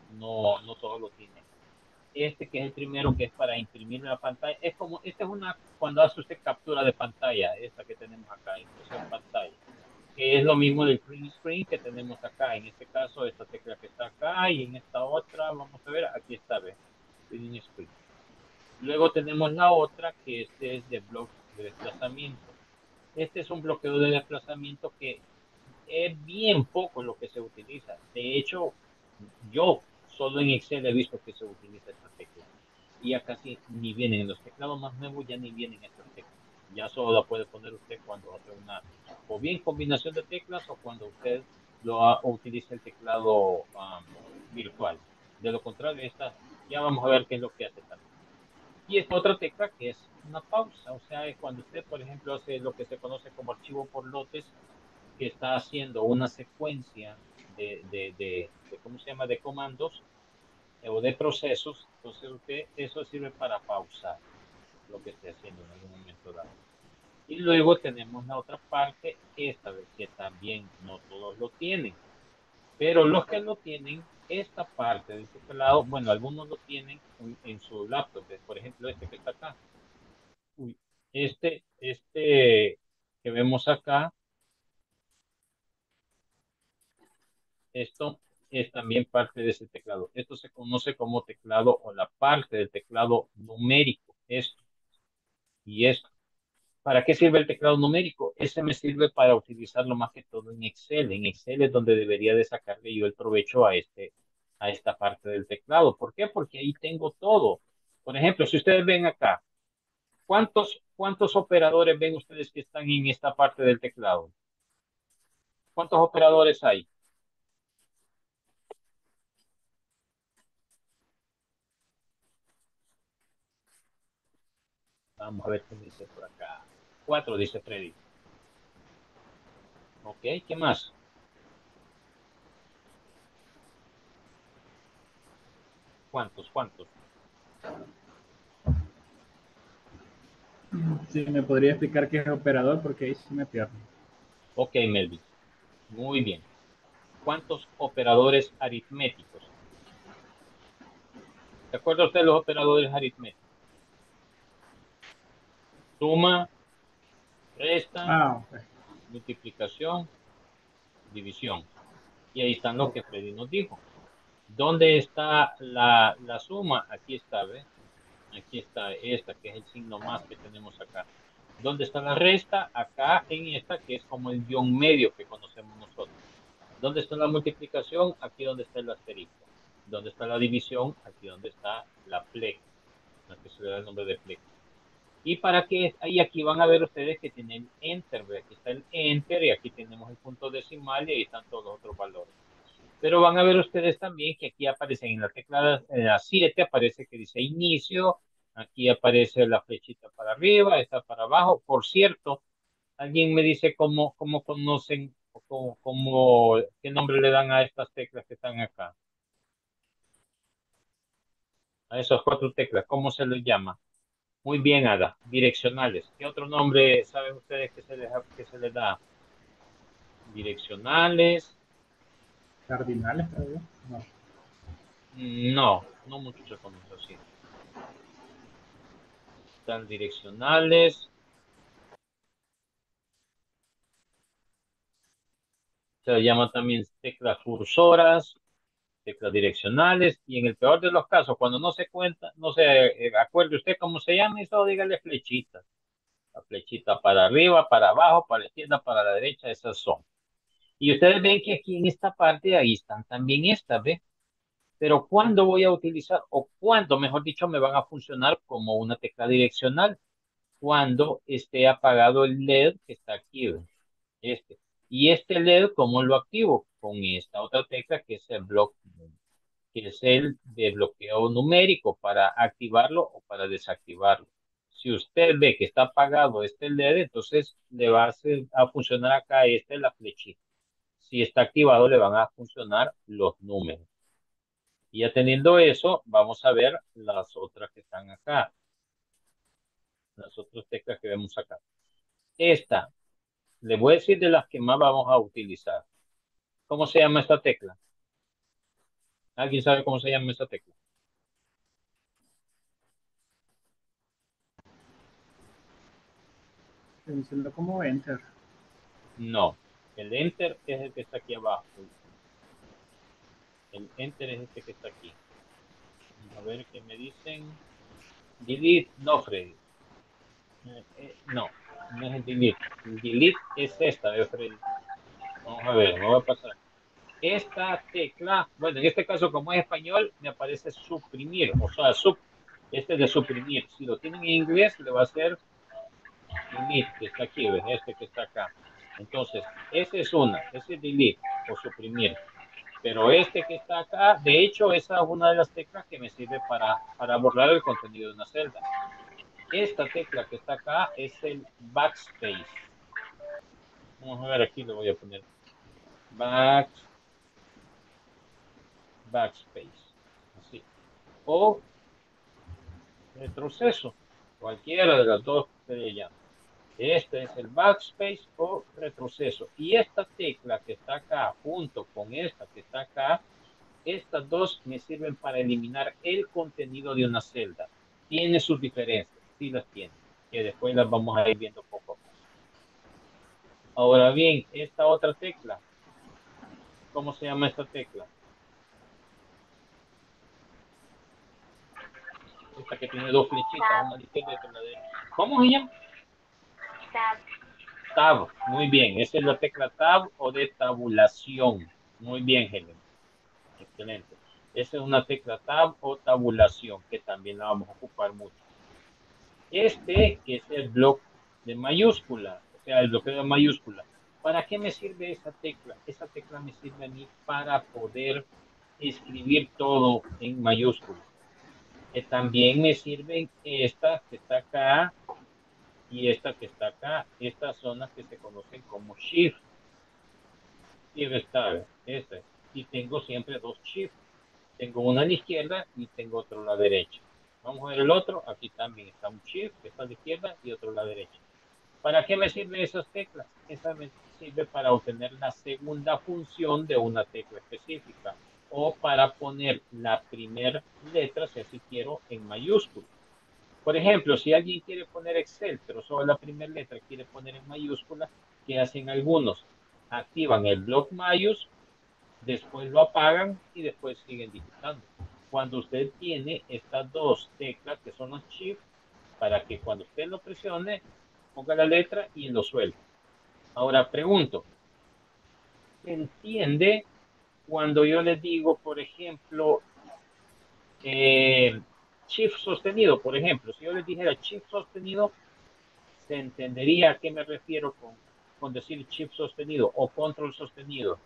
no todos lo tienen. Este que es el primero, que es para imprimir la pantalla, es como, esta es una, cuando hace usted captura de pantalla, esta que tenemos acá, impresión pantalla, que es lo mismo del print screen que tenemos acá, en este caso esta tecla que está acá y en esta otra, vamos a ver, aquí está, ¿ve? Print screen. Luego tenemos la otra, que este es de bloque de desplazamiento. Este es un bloqueo de desplazamiento que es bien poco lo que se utiliza. De hecho, yo solo en Excel he visto que se utiliza esta tecla. Y ya casi ni vienen en los teclados más nuevos, ya ni vienen estas teclas. Ya solo la puede poner usted cuando hace una, o bien combinación de teclas, o cuando usted o utiliza el teclado virtual. De lo contrario, esta, ya vamos a ver qué es lo que hace también. Y esta otra tecla que es una pausa, o sea, es cuando usted, por ejemplo, hace lo que se conoce como archivo por lotes, que está haciendo una secuencia ¿cómo se llama?, de comandos o de procesos, entonces usted, eso sirve para pausar lo que esté haciendo en algún momento dado. Y luego tenemos la otra parte, esta vez que también no todos lo tienen, pero los que lo tienen, esta parte del teclado, bueno, algunos lo tienen en su laptop, por ejemplo, este que está acá. Uy, este que vemos acá, esto es también parte de ese teclado. Esto se conoce como teclado o la parte del teclado numérico. Esto y esto. ¿Para qué sirve el teclado numérico? Ese me sirve para utilizarlo más que todo en Excel. En Excel es donde debería de sacarle yo el provecho a esta parte del teclado. ¿Por qué? Porque ahí tengo todo. Por ejemplo, si ustedes ven acá, ¿cuántos operadores ven ustedes que están en esta parte del teclado? ¿Cuántos operadores hay? Vamos a ver qué me dice por acá. 4, dice Freddy. Ok, ¿qué más? ¿Cuántos? Sí, me podría explicar qué es operador porque ahí sí me pierdo. Ok, Melvin. Muy bien. ¿Cuántos operadores aritméticos? ¿Se acuerda usted de los operadores aritméticos? Suma, resta, Ok. multiplicación, división. Y ahí están los que Freddy nos dijo. ¿Dónde está la suma? Aquí está, ¿ves? Aquí está esta, que es el signo más que tenemos acá. ¿Dónde está la resta? Acá en esta, que es como el guión medio que conocemos nosotros. ¿Dónde está la multiplicación? Aquí donde está el asterisco. ¿Dónde está la división? Aquí donde está la flecha, la que se le da el nombre de flecha. Y para que ahí aquí van a ver ustedes que tienen enter, ¿ve? Aquí está el enter y aquí tenemos el punto decimal y ahí están todos los otros valores. Pero van a ver ustedes también que aquí aparece en la tecla, en la 7 aparece que dice inicio, aquí aparece la flechita para arriba, esta para abajo. Por cierto, alguien me dice cómo conocen, qué nombre le dan a estas teclas que están acá, a esas cuatro teclas, ¿cómo se les llama? Muy bien, Ada, direccionales. ¿Qué otro nombre saben ustedes que se les da? Direccionales. Cardinales, creo yo. No. No mucho se conoce así. Están direccionales. Se le llama también teclas cursoras, teclas direccionales, y en el peor de los casos, cuando no se cuenta, no se acuerde usted cómo se llama, eso dígale flechitas. La flechita para arriba, para abajo, para la izquierda, para la derecha, esas son. Y ustedes ven que aquí en esta parte, ahí están también estas, ¿ve? Pero ¿cuándo voy a utilizar, o cuándo, mejor dicho, me van a funcionar como una tecla direccional? Cuando esté apagado el LED que está aquí, ¿ve? Este. Y este LED, ¿cómo lo activo? Con esta otra tecla que es el block, que es el de bloqueo numérico para activarlo o para desactivarlo. Si usted ve que está apagado este LED, entonces le va a funcionar acá esta es la flechita. Si está activado, le van a funcionar los números. Y ya teniendo eso, vamos a ver las otras que están acá. Las otras teclas que vemos acá. Esta, le voy a decir de las que más vamos a utilizar. ¿Cómo se llama esta tecla? ¿Alguien sabe cómo se llama esta tecla? Decirlo como enter. No. El Enter es el que está aquí abajo. El Enter es este que está aquí. Vamos a ver qué me dicen. Delete, no, Freddy. No es el delete. El delete es esta de Freddy. Vamos a ver, me voy a pasar. Esta tecla, bueno, en este caso como es español, me aparece suprimir, o sea, este es de suprimir. Si lo tienen en inglés, le va a hacer delete, que está aquí, ¿ves? Este que está acá. Entonces, ese es delete o suprimir. Pero este que está acá, de hecho, esa es una de las teclas que me sirve para borrar el contenido de una celda. Esta tecla que está acá es el backspace. Vamos a ver, aquí le voy a poner backspace. Así. O retroceso. Cualquiera de las dos que se llama. Este es el backspace o retroceso. Y esta tecla que está acá, junto con esta que está acá, estas dos me sirven para eliminar el contenido de una celda. Tiene sus diferencias, sí las tiene, que después las vamos a ir viendo poco a poco. Ahora bien, esta otra tecla, ¿cómo se llama esta tecla? Esta que tiene dos flechitas, una a la izquierda y otra a la derecha. ¿Cómo se llama? Tab. Tab, muy bien. Esa es la tecla Tab o de tabulación. Muy bien, Helen. Excelente. Esa es una tecla Tab o tabulación, que también la vamos a ocupar mucho. Este, que es el bloque de mayúscula, o sea, el bloqueo de mayúscula. ¿Para qué me sirve esa tecla? Esa tecla me sirve a mí para poder escribir todo en mayúscula. Que también me sirven esta que está acá y esta que está acá. Estas son las que se conocen como shift. Shift está, esta. Y tengo siempre dos shift. Tengo una a la izquierda y tengo otro a la derecha. Vamos a ver el otro. Aquí también está un shift, que está a la izquierda y otro a la derecha. ¿Para qué me sirven esas teclas? Esa me sirve para obtener la segunda función de una tecla específica o para poner la primera letra, si así quiero, en mayúscula. Por ejemplo, si alguien quiere poner Excel, pero solo la primera letra quiere poner en mayúscula, ¿qué hacen algunos? Activan el bloc mayús, después lo apagan y después siguen digitando. Cuando usted tiene estas dos teclas que son los shift, para que cuando usted lo presione, ponga la letra y lo suelte. Ahora pregunto, ¿se entiende cuando yo les digo, por ejemplo, shift sostenido? Por ejemplo, si yo les dijera shift sostenido, ¿se entendería a qué me refiero con decir shift sostenido o control sostenido?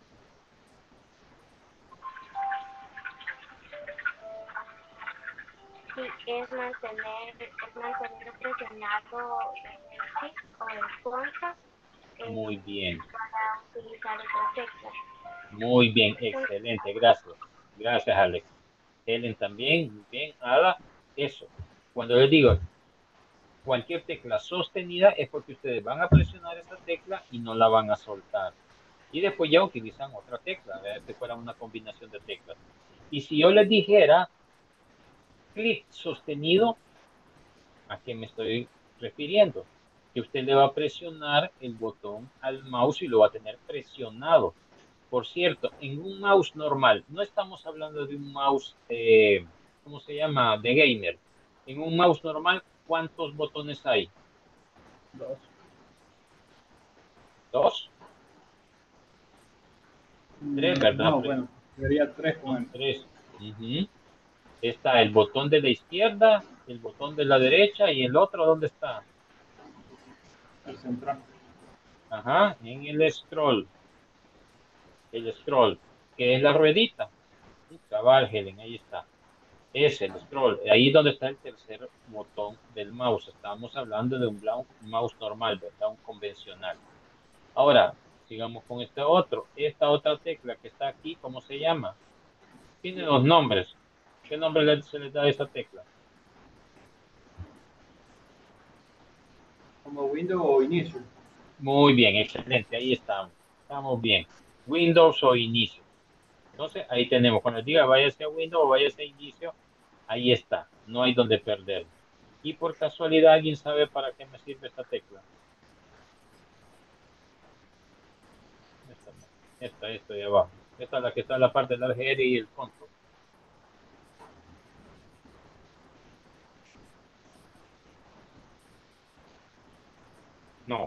Sí, es mantener presionado el shift o el control Muy eh, bien, para utilizar otra tecla. muy bien, excelente, gracias. Gracias, Alex. Helen también, muy bien. Ada, eso. Cuando les digo cualquier tecla sostenida es porque ustedes van a presionar esa tecla y no la van a soltar. Y después ya utilizan otra tecla, ¿verdad? Que fuera una combinación de teclas. Y si yo les dijera clic sostenido, ¿a qué me estoy refiriendo? Que usted le va a presionar el botón al mouse y lo va a tener presionado. Por cierto, en un mouse normal, no estamos hablando de un mouse, ¿cómo se llama? De gamer. En un mouse normal, ¿cuántos botones hay? Dos. ¿Dos? Tres, ¿verdad? No, bueno, sería tres con Son el, tres. Ujú. Está el botón de la izquierda, el botón de la derecha y el otro, ¿dónde está? el central. Ajá, en el scroll, que es la ruedita. Cabal, Helen, ahí está. Es el scroll. Ahí es donde está el tercer botón del mouse. Estábamos hablando de un mouse normal, ¿verdad? Un convencional. Ahora, sigamos con este otro. Esta otra tecla que está aquí, ¿cómo se llama? Tiene dos nombres. ¿Qué nombre se le da a esa tecla? Como Windows o inicio. Muy bien, excelente. Ahí estamos. Estamos bien. Windows o inicio. Entonces, ahí tenemos. Cuando diga váyase a Windows o váyase a inicio, ahí está. No hay donde perder. Y por casualidad, ¿alguien sabe para qué me sirve esta tecla? Esta, no. Esta de abajo. Esta es la que está en la parte del RGR y el control. No.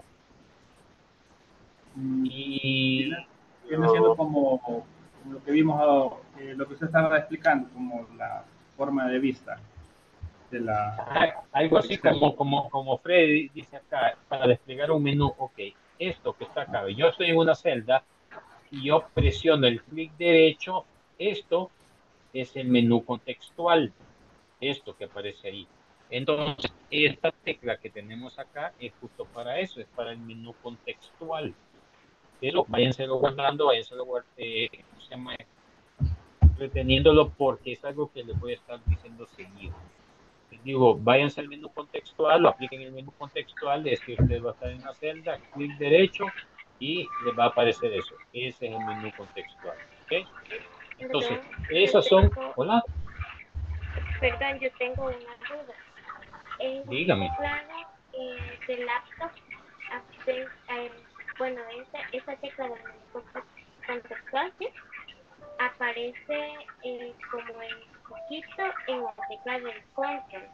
Mm, Viene, Y viene siendo como lo que vimos, lo que usted estaba explicando, como la forma de vista de la algo así Excel. como Freddy dice acá, para desplegar un menú, ok, esto que está acá, yo estoy en una celda y yo presiono el clic derecho, esto es el menú contextual, esto que aparece ahí. Entonces, esta tecla que tenemos acá es justo para eso, es para el menú contextual. Pero váyanselo guardando, ¿cómo se llama? Reteniéndolo porque es algo que les voy a estar diciendo seguido. Les digo, váyanse al menú contextual, lo apliquen en el menú contextual, es que usted va a estar en la celda, clic derecho y les va a aparecer eso. Ese es el menú contextual. ¿Ok? Entonces, Perdón, yo esos son, tengo, hola, perdón, yo tengo una duda. En un dígame. teclado de laptop, hacen, bueno, esa tecla del menú contextual, ¿sí? Aparece como en poquito en la tecla del control,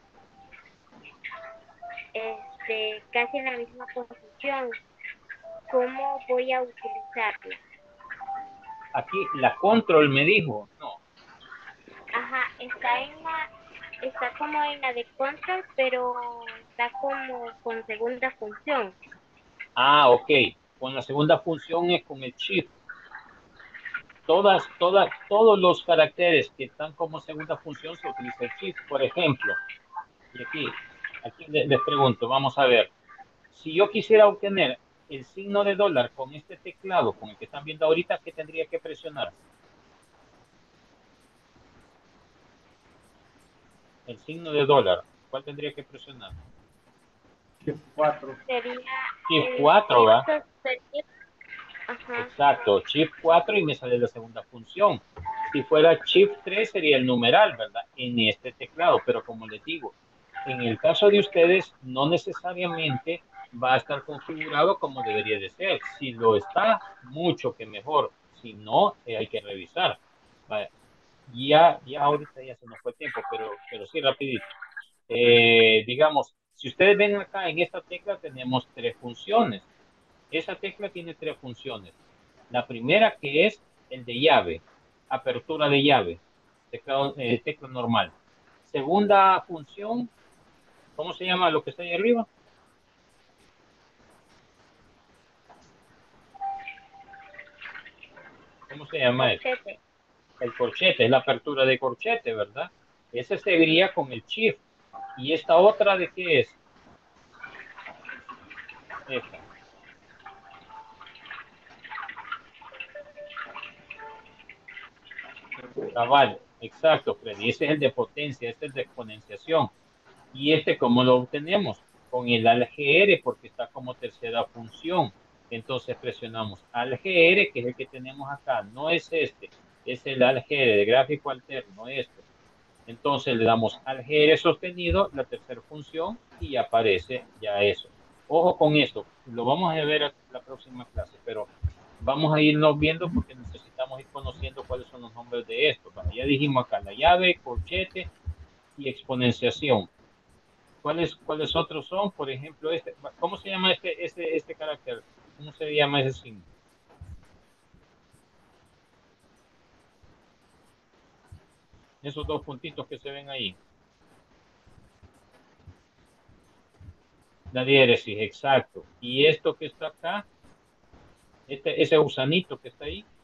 casi en la misma posición. ¿Cómo voy a utilizarla? Aquí la control me dijo, no. Ajá, está como en la de control, pero está como con segunda función. Ah, ok. Con la segunda función es con el shift. Todos los caracteres que están como segunda función se utiliza el shift. Por ejemplo, y aquí les pregunto, vamos a ver. Si yo quisiera obtener el signo de dólar con este teclado, con el que están viendo ahorita, ¿qué tendría que presionar? El signo de dólar. ¿Cuál tendría que presionar? Shift 4. sería Shift el 4, ¿va? shift sería, ajá, Exacto, Shift 4 y me sale la segunda función. Si fuera Shift 3 sería el numeral, ¿verdad? En este teclado, pero como les digo, en el caso de ustedes no necesariamente va a estar configurado como debería de ser. Si lo está, mucho que mejor. Si no, hay que revisar. Vaya, ya ahorita ya se nos fue tiempo, pero sí, rapidito. Digamos, si ustedes ven acá en esta tecla tenemos tres funciones. Esa tecla tiene tres funciones. La primera que es el de llave, apertura de llave, tecla normal. Segunda función, ¿cómo se llama lo que está ahí arriba? ¿Cómo se llama eso? corchete. El corchete, es la apertura de corchete, ¿verdad? Ese seguiría con el shift. ¿Y esta otra de qué es? Esta. Cabal, exacto, Freddy. Ese es el de potencia, este es de exponenciación. ¿Y este cómo lo obtenemos? Con el ALGR, porque está como tercera función. Entonces presionamos ALGR, que es el que tenemos acá, no es este, es el ALGR de gráfico alterno, esto. Entonces le damos ALGR sostenido, la tercera función, y aparece ya eso. Ojo con esto, lo vamos a ver en la próxima clase, pero vamos a irnos viendo porque necesitamos ir conociendo cuáles son los nombres de esto. Bueno, ya dijimos acá la llave, corchete y exponenciación. ¿Cuáles otros son? Por ejemplo, ¿cómo se llama este carácter? ¿Cómo se llama ese signo? Esos dos puntitos que se ven ahí. La diéresis, exacto. Y esto que está acá, ese gusanito que está ahí,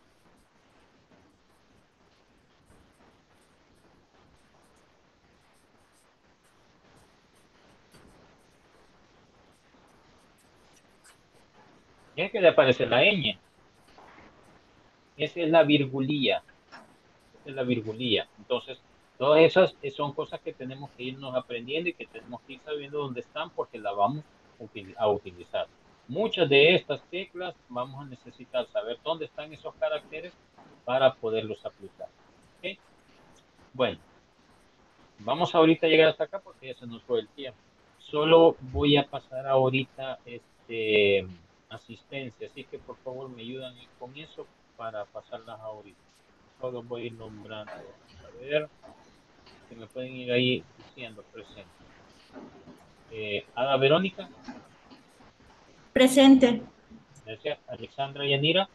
es que le aparece la ñ. Esa es la virgulía. Esa es la virgulía. Entonces, todas esas son cosas que tenemos que irnos aprendiendo y que tenemos que ir sabiendo dónde están porque la vamos a utilizar. Muchas de estas teclas vamos a necesitar saber dónde están esos caracteres para poderlos aplicar. ¿Ok? Bueno, vamos ahorita a llegar hasta acá porque ya se nos fue el tiempo. Solo voy a pasar ahorita asistencia, así que por favor me ayudan con eso para pasarlas ahorita. Solo voy a ir nombrando. A ver, si me pueden ir ahí diciendo presente. Ada Verónica, Presente. gracias. Alexandra Yanira,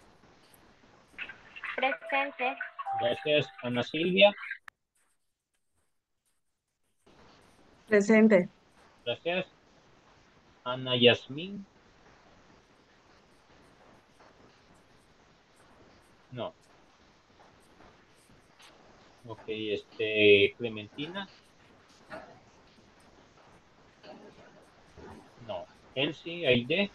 Presente. gracias. Ana Silvia, Presente. gracias. Ana Yasmín, no. Ok, Clementina, no. Elsie, Aide,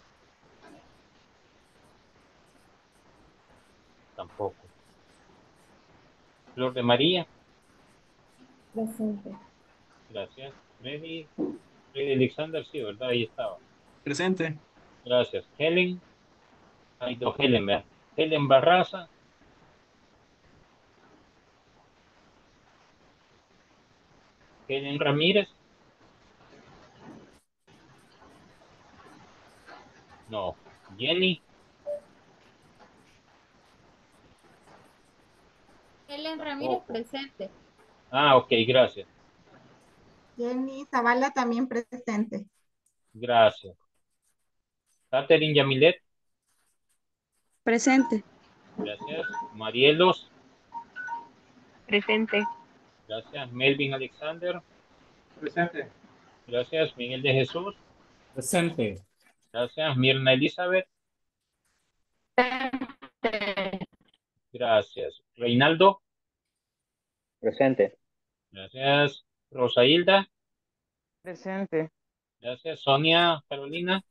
tampoco. Flor de María, Presente. gracias. Freddy Alexander, sí, ¿verdad? Ahí estaba. Presente. Gracias. Helen, hay dos Helen, ¿verdad? Helen Barraza, Helen Ramírez, no. Jenny, Helen Ramírez, tampoco. presente. Ah, ok, gracias. Jenny Zavala también presente. Gracias. Catherine Yamilet, Presente. gracias. Marielos, Presente. gracias. Melvin Alexander, Presente. gracias. Miguel de Jesús, Presente. gracias. Mirna Elizabeth, gracias. Reinaldo, Presente. gracias. Rosa Hilda, Presente. gracias. Sonia Carolina,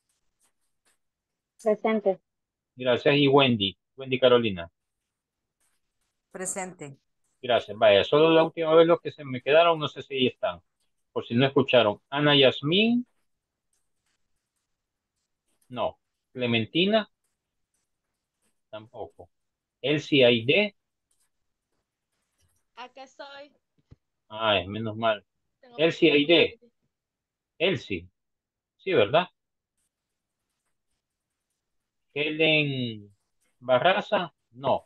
Presente. gracias. Y Wendy Carolina, Presente. gracias. Vaya, solo la última vez los que se me quedaron, no sé si ahí están, por si no escucharon. Ana Yasmín, No. Clementina, tampoco. Elsie Aide, Acá estoy. ay, menos mal. Tengo Elsie problemas con Aide, el... Elsie, sí, ¿verdad? Helen Barraza, no.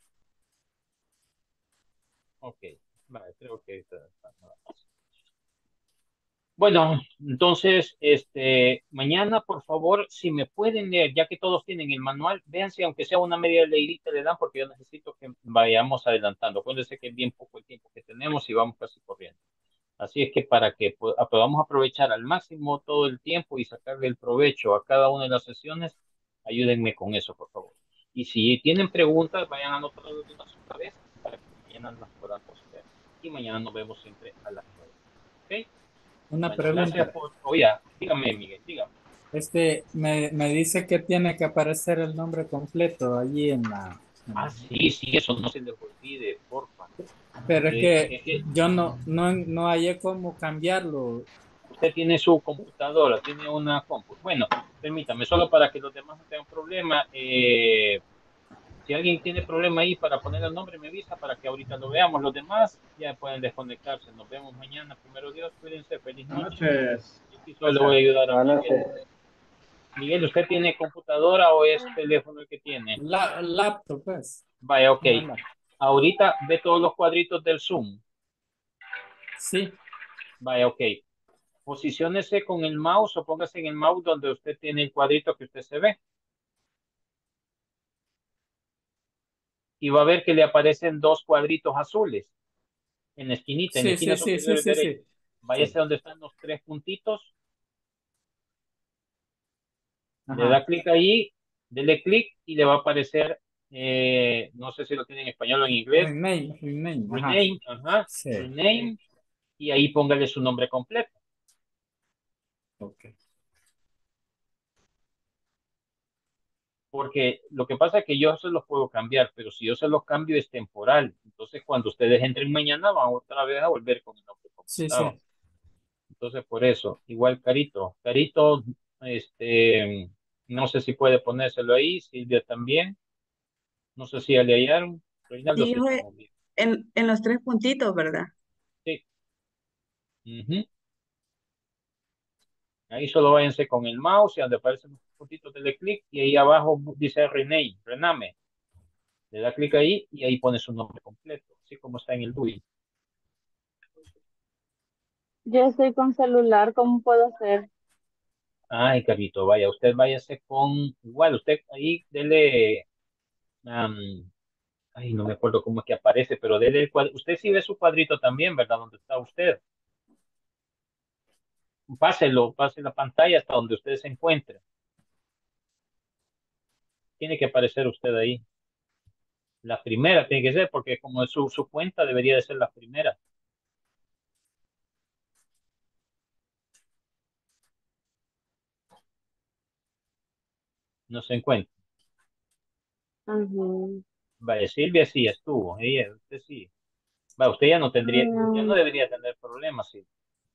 Ok, vale, creo que está nada más. Bueno, entonces, mañana, por favor, si me pueden leer, ya que todos tienen el manual, véanse, aunque sea una media leidita le dan, porque yo necesito que vayamos adelantando. Acuérdense que es bien poco el tiempo que tenemos y vamos casi corriendo. Así es que para que podamos aprovechar al máximo todo el tiempo y sacarle el provecho a cada una de las sesiones, ayúdenme con eso, por favor. Y si tienen preguntas, vayan anotando de una sola vez para que mañana las podamos ver. Y mañana nos vemos siempre a las 9. ¿Ok? Una Bueno, gracias pregunta. por... Oye, dígame, Miguel, dígame. Me dice que tiene que aparecer el nombre completo allí en la... Ah, sí, sí, eso no se les olvide, porfa. Pero es que Es que yo no hallé cómo cambiarlo. usted tiene su computadora, tiene una compu. Bueno, permítame, solo para que los demás no tengan problema. Si alguien tiene problema ahí para poner el nombre, me avisa para que ahorita lo veamos. Los demás ya pueden desconectarse. Nos vemos mañana. Primero Dios, cuídense. Feliz Buenas noche. noches. Y aquí solo le voy a Gracias. ayudar a Buenas Miguel. noches. Miguel, ¿usted tiene computadora o es teléfono el que tiene? Laptop, pues. Vaya, ok. Una laptop. Ahorita ve todos los cuadritos del Zoom. Sí, Vaya, ok. Posiciónese con el mouse o póngase en el mouse donde usted tiene el cuadrito que usted se ve. Y va a ver que le aparecen dos cuadritos azules en la sí, esquina sí, sí, sí, superior sí, derecha. sí. Sí. Váyase donde están los tres puntitos, le Ajá. da clic ahí, dele clic y le va a aparecer, no sé si lo tiene en español o en inglés, Rename. Ajá. rename, ajá, Sí. rename, y ahí póngale su nombre completo. Ok. Porque lo que pasa es que yo se los puedo cambiar, pero si yo se los cambio es temporal. Entonces, cuando ustedes entren mañana, van otra vez a volver con el nombre como Sí, estaba. sí. Entonces, por eso, igual Carito. Carito, no sé si puede ponérselo ahí, Silvia también. No sé si ya le hallaron. Reinaldo, sí Dijo estamos bien. en los tres puntitos, ¿verdad? Sí. Ujú. Ahí solo váyanse con el mouse y donde aparecen los puntitos, dele clic y ahí abajo dice rename. Le da clic ahí y ahí pone su nombre completo, así como está en el DUI. Yo estoy con celular, ¿cómo puedo hacer? Ay, Carito, vaya, usted váyase con, igual, usted ahí dele, am, ay, no me acuerdo cómo es que aparece, pero dele usted sí ve su cuadrito también, ¿verdad? ¿Dónde está usted? Pase la pantalla hasta donde usted se encuentre. Tiene que aparecer usted ahí. La primera tiene que ser, porque como es su cuenta, debería de ser la primera. No se encuentra. Ujú. Vaya, Silvia sí estuvo, ella, usted sí. Va, usted ya no Mm, debería tener problemas, sí.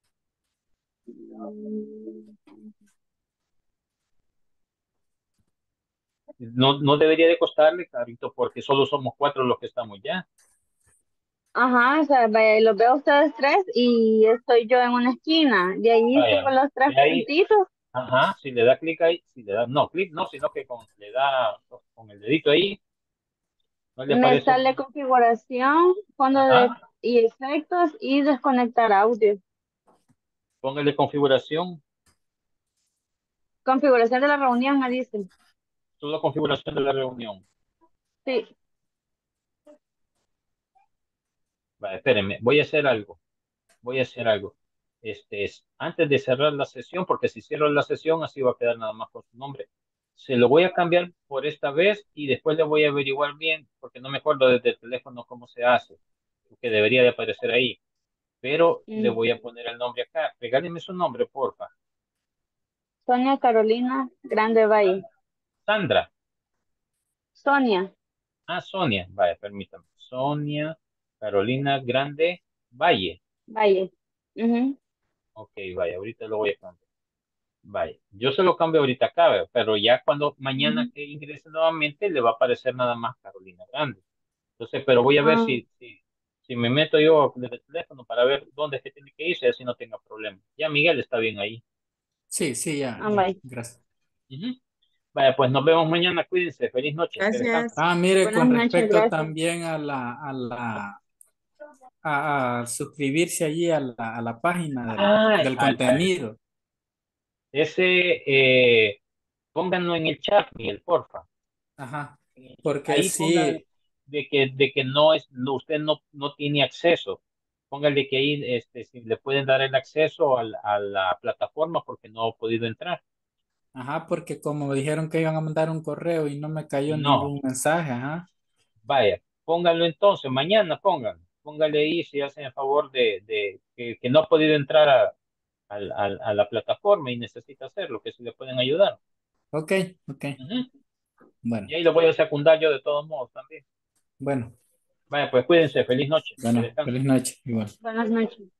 No debería de costarle, Carito, porque solo somos cuatro los que estamos ya. Ajá, o sea, vaya, y los veo a ustedes tres y estoy yo en una esquina. De ahí Vaya, sigo los tres de ahí, puntitos. ajá, si le da clic ahí, si le da, no, clic no, sino que le da con el dedito ahí, no le Me aparece sale configuración, fondo de ajá, y efectos y desconectar audio. póngale configuración, Configuración de la reunión, me dicen. solo configuración de la reunión. Sí. Vaya, espérenme, voy a hacer algo. Antes de cerrar la sesión, porque si cierro la sesión, así va a quedar nada más con su nombre. Se lo voy a cambiar por esta vez y después le voy a averiguar bien, porque no me acuerdo desde el teléfono cómo se hace, que debería de aparecer ahí. Pero le Mm. voy a poner el nombre acá. Regáleme su nombre, porfa. Sonia Carolina Grande Valle. Sandra. Sonia Ah, Sonia. Vaya, permítame. Sonia Carolina Grande Valle. Valle. Ujú. Ok, vaya, ahorita lo voy a cambiar. Vaya, yo se lo cambio ahorita acá, ¿ve? Pero ya cuando mañana que ingrese nuevamente le va a aparecer nada más Carolina Grande. Entonces, pero voy a ver Ah, si me meto yo desde el teléfono para ver dónde es que tiene que irse, así no tenga problema. Ya Miguel está bien ahí. Sí, sí, ya, ah, ya. bye. Gracias. Ujú. Vaya, pues nos vemos mañana, cuídense, feliz noche, que descansen. Gracias. Ah, mire, Buenas con noches, respecto gracias. también a suscribirse allí a la página Ah, del contenido. ese, pónganlo en el chat, Miguel, porfa. Ajá, porque Ahí pongan sí, de que no es, no, usted no tiene acceso. Póngale que ahí, si le pueden dar el acceso a la plataforma porque no ha podido entrar. ajá, porque como dijeron que iban a mandar un correo y no me cayó No, ningún mensaje, ajá. vaya, pónganlo entonces, mañana póngale ahí si hacen el favor de que no ha podido entrar a la plataforma y necesita hacerlo, que si le pueden ayudar. Ok, ok, Ujú. bueno, Y ahí lo voy a secundar yo de todos modos también. bueno, Vaya, pues cuídense, feliz noche, que bueno, descansen. feliz noche, igual. Buenas noches.